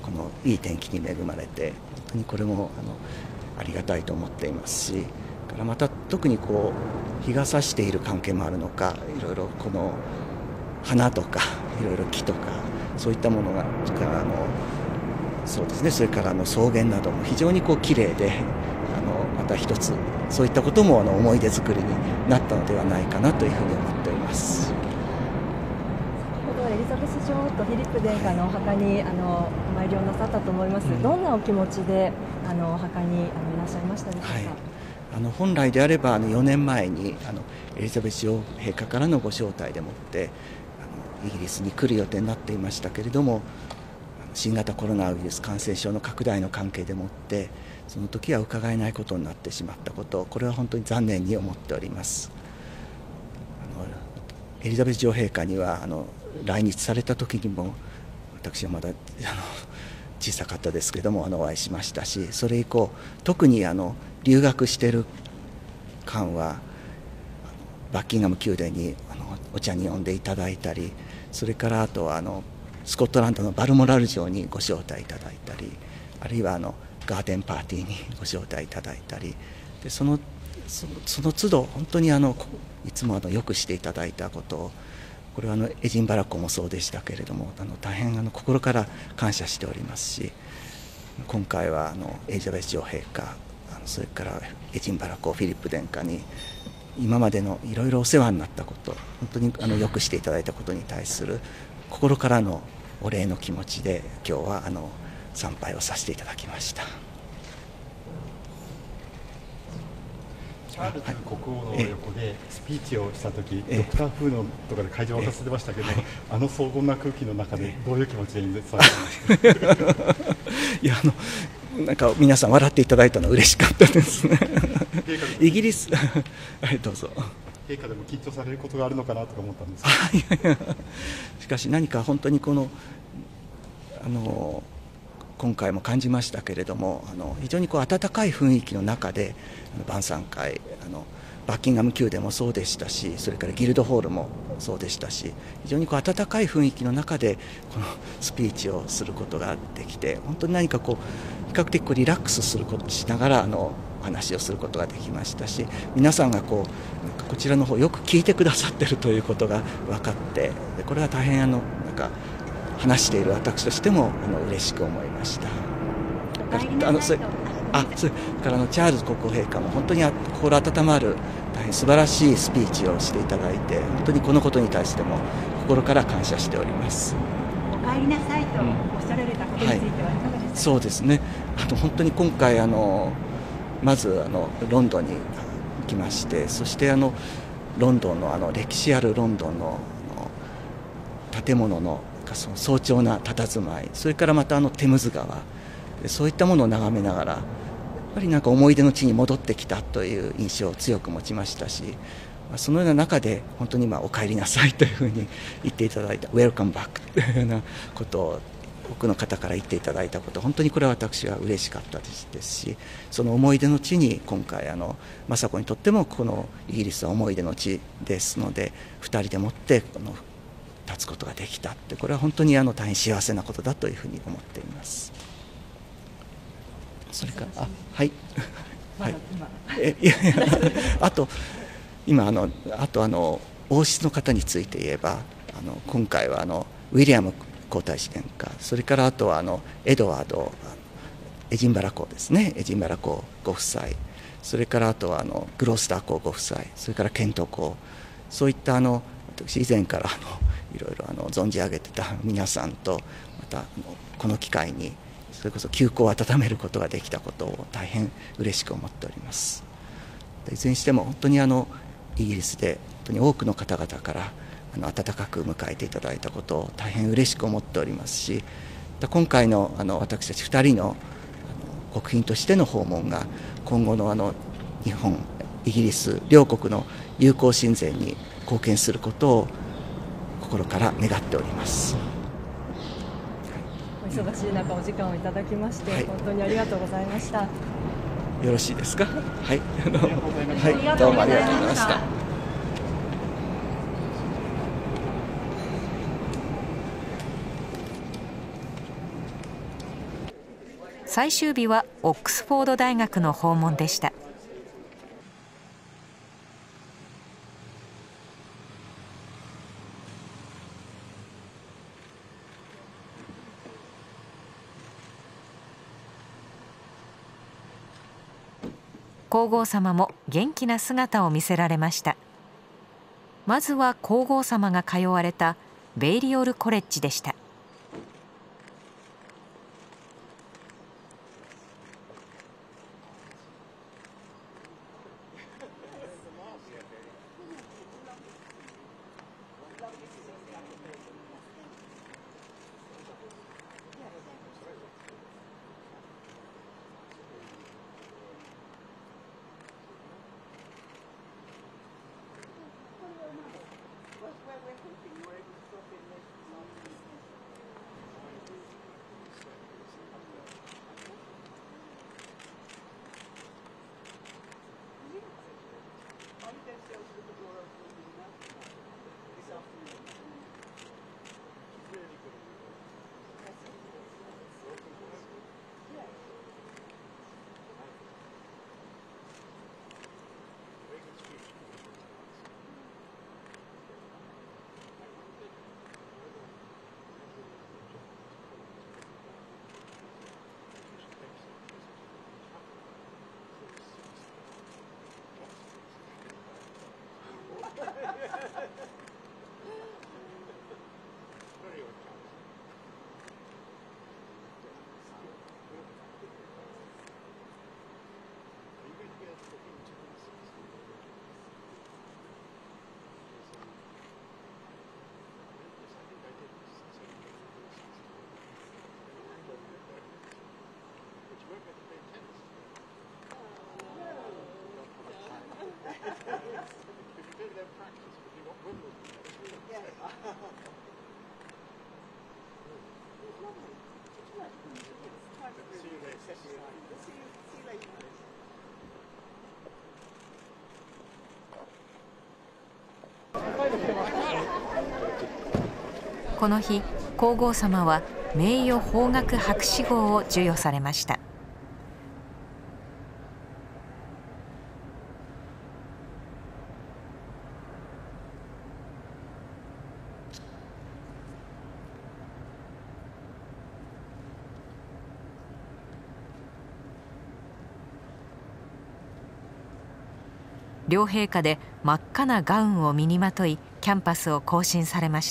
このいい天気に恵まれて、本当にこれもあのありがたいと思っていますし、からまた特にこう日が差している関係もあるのか、いろいろこの花とかいろいろ木とかそういったものが、それからあのそうですね、それからあの草原なども非常にこう綺麗で、あのまた一つそういったこともあの思い出作りになったのではないかなというふうに思っております。 先ほどエリザベス女王とフィリップ殿下のお墓にあのお参りをなさったと思います。うん、どんなお気持ちであのお墓にあのいらっしゃいましたでしょうか。はい、 あの本来であればあのよねんまえにあのエリザベス女王陛下からのご招待でもってあのイギリスに来る予定になっていましたけれども、新型コロナウイルス感染症の拡大の関係でもってその時は伺えないことになってしまったこと、これは本当に残念に思っております。あのエリザベス女王陛下にはあの来日された時にも私はまだあの小さかったですけれどもあのお会いしましたし、それ以降特にあの留学している間はバッキンガム宮殿にあのお茶に呼んでいただいたり、それからあとはあのスコットランドのバルモラル城にご招待いただいたり、あるいはあのガーデンパーティーにご招待いただいたりで、そのそのその都度本当にあのいつもあのよくしていただいたことを、これはあのエジンバラ公もそうでしたけれども、あの大変あの心から感謝しておりますし、今回はあのエリザベス女王陛下、あのそれからエジンバラ公フィリップ殿下に今までのいろいろお世話になったこと、本当にあのよくしていただいたことに対する心からのお礼の気持ちで今日はあの参拝をさせていただきました。 チャールズ国王の横でスピーチをしたとき、ドクター風のとかで会場を沸かせてましたけど、あの荘厳な空気の中でどういう気持ちで演説されたんですか。 いや、あのなんか皆さん笑っていただいたのは嬉しかったですね。イギリスはいどうぞ。 陛下でも緊張されることがあるのかなとか思ったんですけど。 しかし何か本当にこのあの今回も感じましたけれども、あの非常にこう温かい雰囲気の中であの晩餐会、あのバッキンガム宮殿もそうでしたし、それからギルドホールもそうでしたし、非常にこう温かい雰囲気の中でこのスピーチをすることができて、本当に何かこう比較的こうリラックスすることしながらあのお話をすることができましたし、皆さんがこうこちらの方よく聞いてくださっているということが分かって、これは大変あのなんか話している私としてもあの嬉しく思いました。あのそれあそれからあのチャールズ国王陛下も本当に心温まる大変素晴らしいスピーチをしていただいて、本当にこのことに対しても心から感謝しております。 お帰りなさいとおっしゃられたことについてはいかがですか。はい、 そうですね。あの本当に今回あのまずあのロンドンに来まして、そしてあのロンドンのあの歴史あるロンドンのあの建物のその壮長な佇まい、それからまたあのテムズ川、そういったものを眺めながら、やっぱりなんか思い出の地に戻ってきたという印象を強く持ちましたし、そのような中で本当にまあお帰りなさいというふうに言っていただいた、ウェルカムバックというようなことを多くの方から言っていただいたこと、本当にこれは私は嬉しかったですし、その思い出の地に今回あの雅子にとってもこのイギリスは思い出の地ですので、ふたりでもってこの立つことができたって、これは本当にあの大変幸せなことだというふうに思っています。それからあはい、はい、えいやいやあと今あのあとあの王室の方について言えば、あの今回はあのウィリアム皇太子殿下、それからあとはあのエドワードエジンバラ公ですね、エジンバラ公ご夫妻、それからあとはあのグロースター公ご夫妻、それからケント公、そういったあの私以前からあのいろいろあの存じ上げてた皆さんとまたあのこの機会にそれこそ旧交を温めることができたことを大変嬉しく思っております。いずれにしても本当にあのイギリスで本当に多くの方々からあの温かく迎えていただいたことを大変嬉しく思っておりますし、今回のあの私たちふたりのあの国賓としての訪問が今後のあの日本イギリス両国の友好親善に貢献することを心から願っております。 お忙しい中お時間をいただきまして、はい、本当にありがとうございました。 よろしいですか。はい、 ありがとうございました。どうもありがとうございました。 最終日はオックスフォード大学の訪問でした。皇后さまも元気な姿を見せられました。まずは皇后さまが通われたベイリオルコレッジでした。この日、皇后さまは名誉法学博士号を授与されました。両陛下で真っ赤なガウンを身にまとい、キャンパスを行進されました。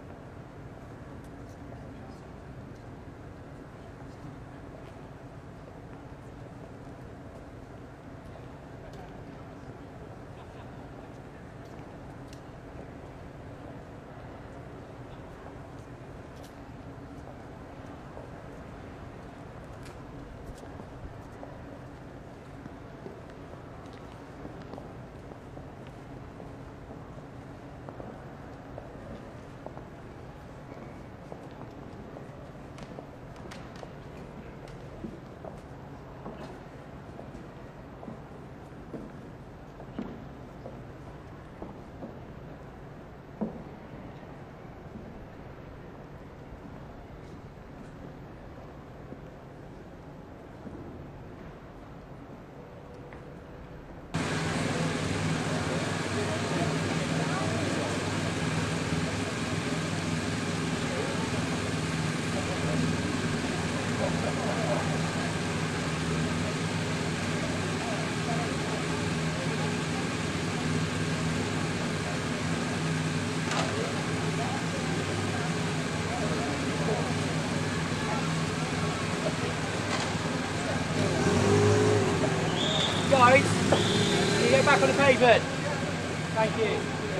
Guys, can you get back on the pavement? Thank you.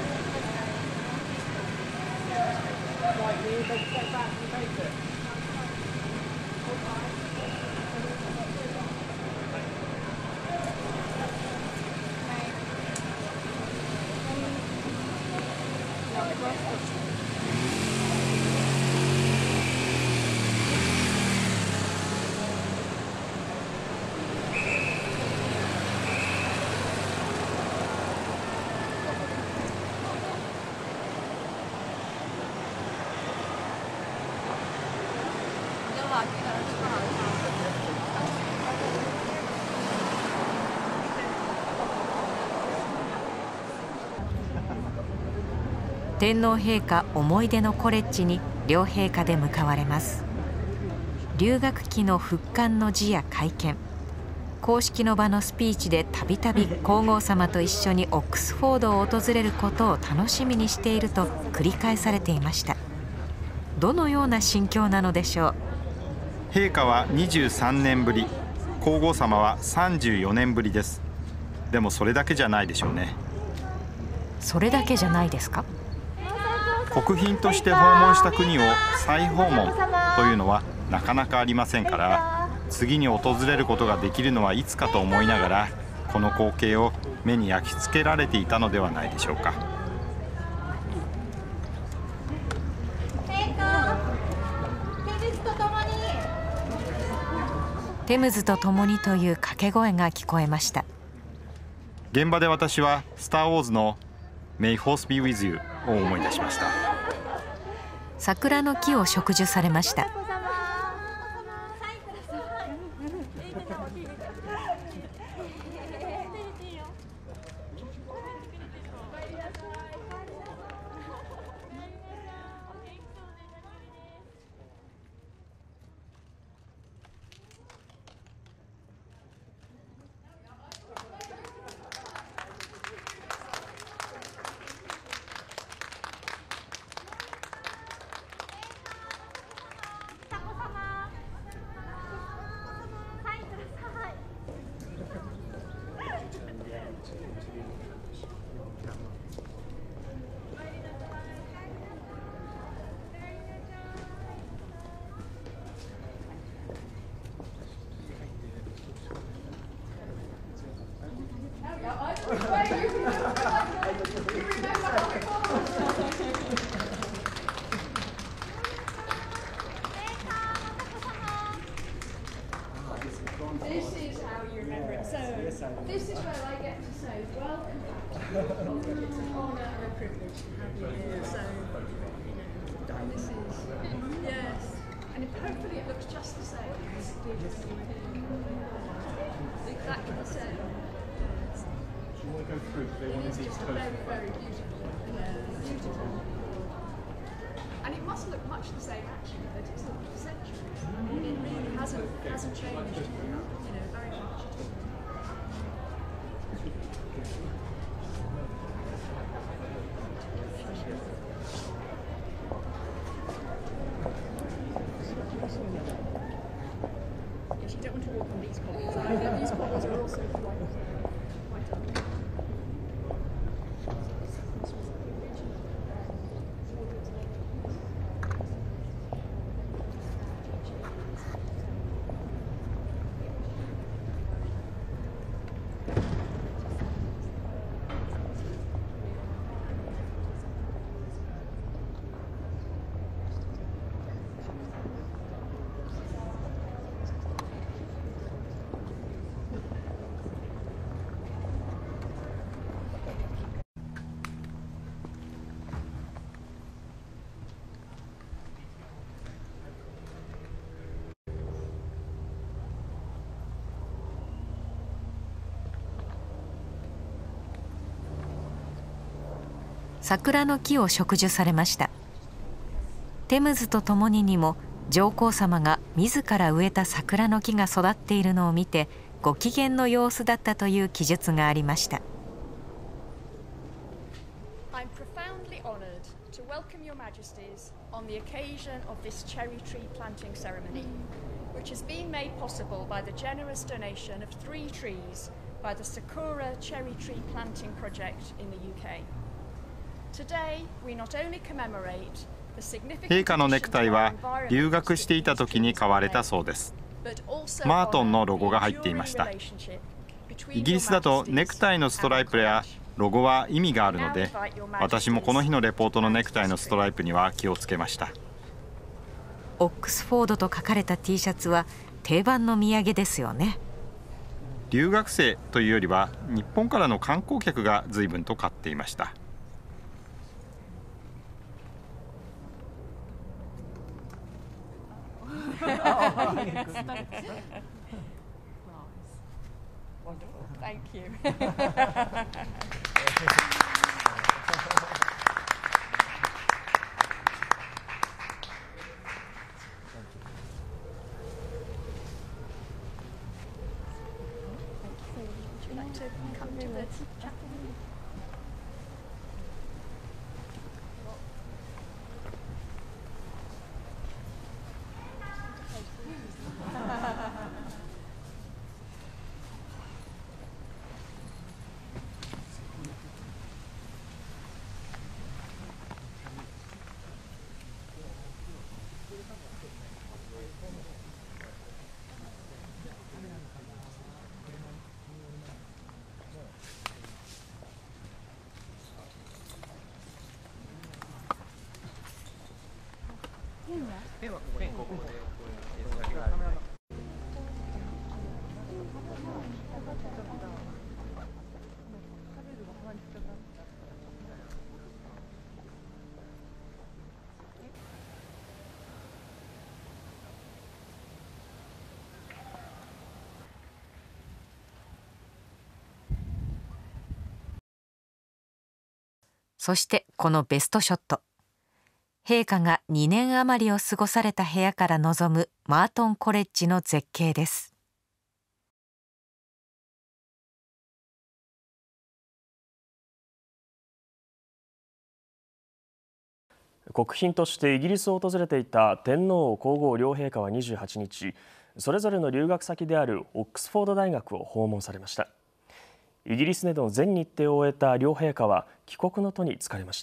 Right, can you take a step back from the pavement? Good luck. 天皇陛下思い出のコレッジに両陛下で向かわれます。留学期の復刊の辞や会見、公式の場のスピーチでたびたび皇后さまと一緒にオックスフォードを訪れることを楽しみにしていると繰り返されていました。どのような心境なのでしょう。 陛下はにじゅうさんねんぶり、皇后さまはさんじゅうよねんぶりです。でもそれだけじゃないでしょうね。 それだけじゃないですか。 国賓として訪問した国を再訪問というのはなかなかありませんから、次に訪れることができるのはいつかと思いながら、この光景を目に焼き付けられていたのではないでしょうか。 テムズと共にという掛け声が聞こえました。 現場で私はスター・ウォーズの May Force be with you を思い出しました。 桜の木を植樹されました。 And it must look much the same actually, but it's looked for centuries. It really hasn't hasn't changed, you know, very much. Yes, you don't want to walk on these cobbles. I think these cobbles are also quite quite ugly. 桜の木を植樹されました。テムズと共ににも上皇さまが自ら植えた桜の木が育っているのを見てご機嫌の様子だったという記述がありました。 I'm profoundly honored to welcome your majesties on the occasion of this cherry tree planting ceremony, which has been made possible by the generous donation of three trees by the Sakura Cherry Tree Planting Project in the U K. Today, we not only commemorate the significant 陛下のネクタイは留学していた時に買われたそうです。マートンのロゴが入っていました。イギリスだとネクタイのストライプやロゴは意味があるので、私もこの日のレポートのネクタイのストライプには気をつけました。 オックスフォードと書かれた T シャツは定番の土産ですよね。 留学生というよりは日本からの観光客が随分と買っていました。 Thank you. そしてこのベストショット。陛下がにねん余りを過ごされた部屋から望むマートンコレッジの絶景です。 国賓としてイギリスを訪れていた天皇皇后両陛下はにじゅうはちにち、それぞれの留学先であるオックスフォード大学を訪問されました。イギリスでの全日程を終えた両陛下は帰国の途に就かれました。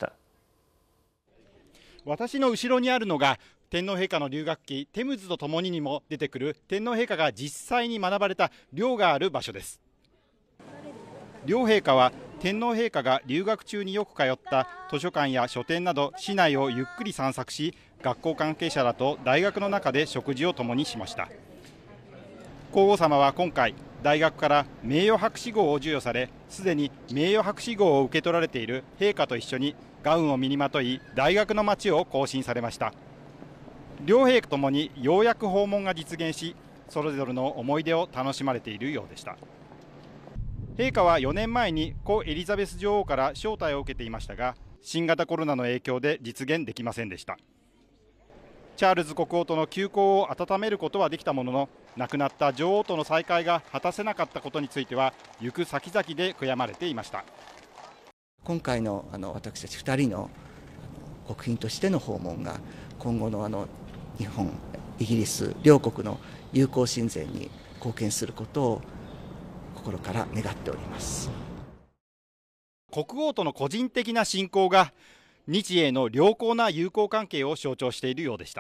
私の後ろにあるのが天皇陛下の留学期テムズとともににも出てくる天皇陛下が実際に学ばれた寮がある場所です。両陛下は天皇陛下が留学中によく通った図書館や書店など市内をゆっくり散策し、学校関係者らと大学の中で食事を共にしました。皇后さまは今回大学から名誉博士号を授与され、すでに名誉博士号を受け取られている陛下と一緒にガウンを身にまとい大学の街を行進されました。両陛下ともにようやく訪問が実現し、それぞれの思い出を楽しまれているようでした。陛下はよねんまえに故エリザベス女王から招待を受けていましたが、新型コロナの影響で実現できませんでした。チャールズ国王との旧交を温めることはできたものの、亡くなった女王との再会が果たせなかったことについては行く先々で悔やまれていました。 今回のあの私たちふたりの国賓としての訪問が今後のあの日本、イギリス両国の友好親善に貢献することを心から願っております。 国王との個人的な親交が日英の良好な友好関係を象徴しているようでした。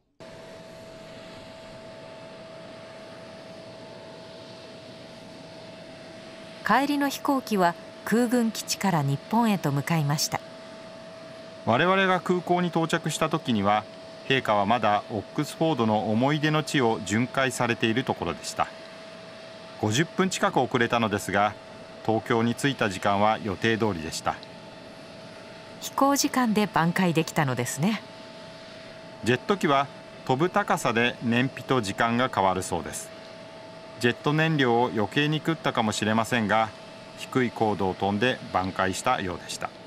帰りの飛行機は空軍基地から日本へと向かいました。 我々が空港に到着した時には、陛下はまだオックスフォードの思い出の地を巡回されているところでした。ごじゅっぷん近く遅れたのですが、東京に着いた時間は予定通りでした。 飛行時間で挽回できたのですね。 ジェット機は飛ぶ高さで燃費と時間が変わるそうです。ジェット燃料を余計に食ったかもしれませんが、低い高度を飛んで挽回したようでした。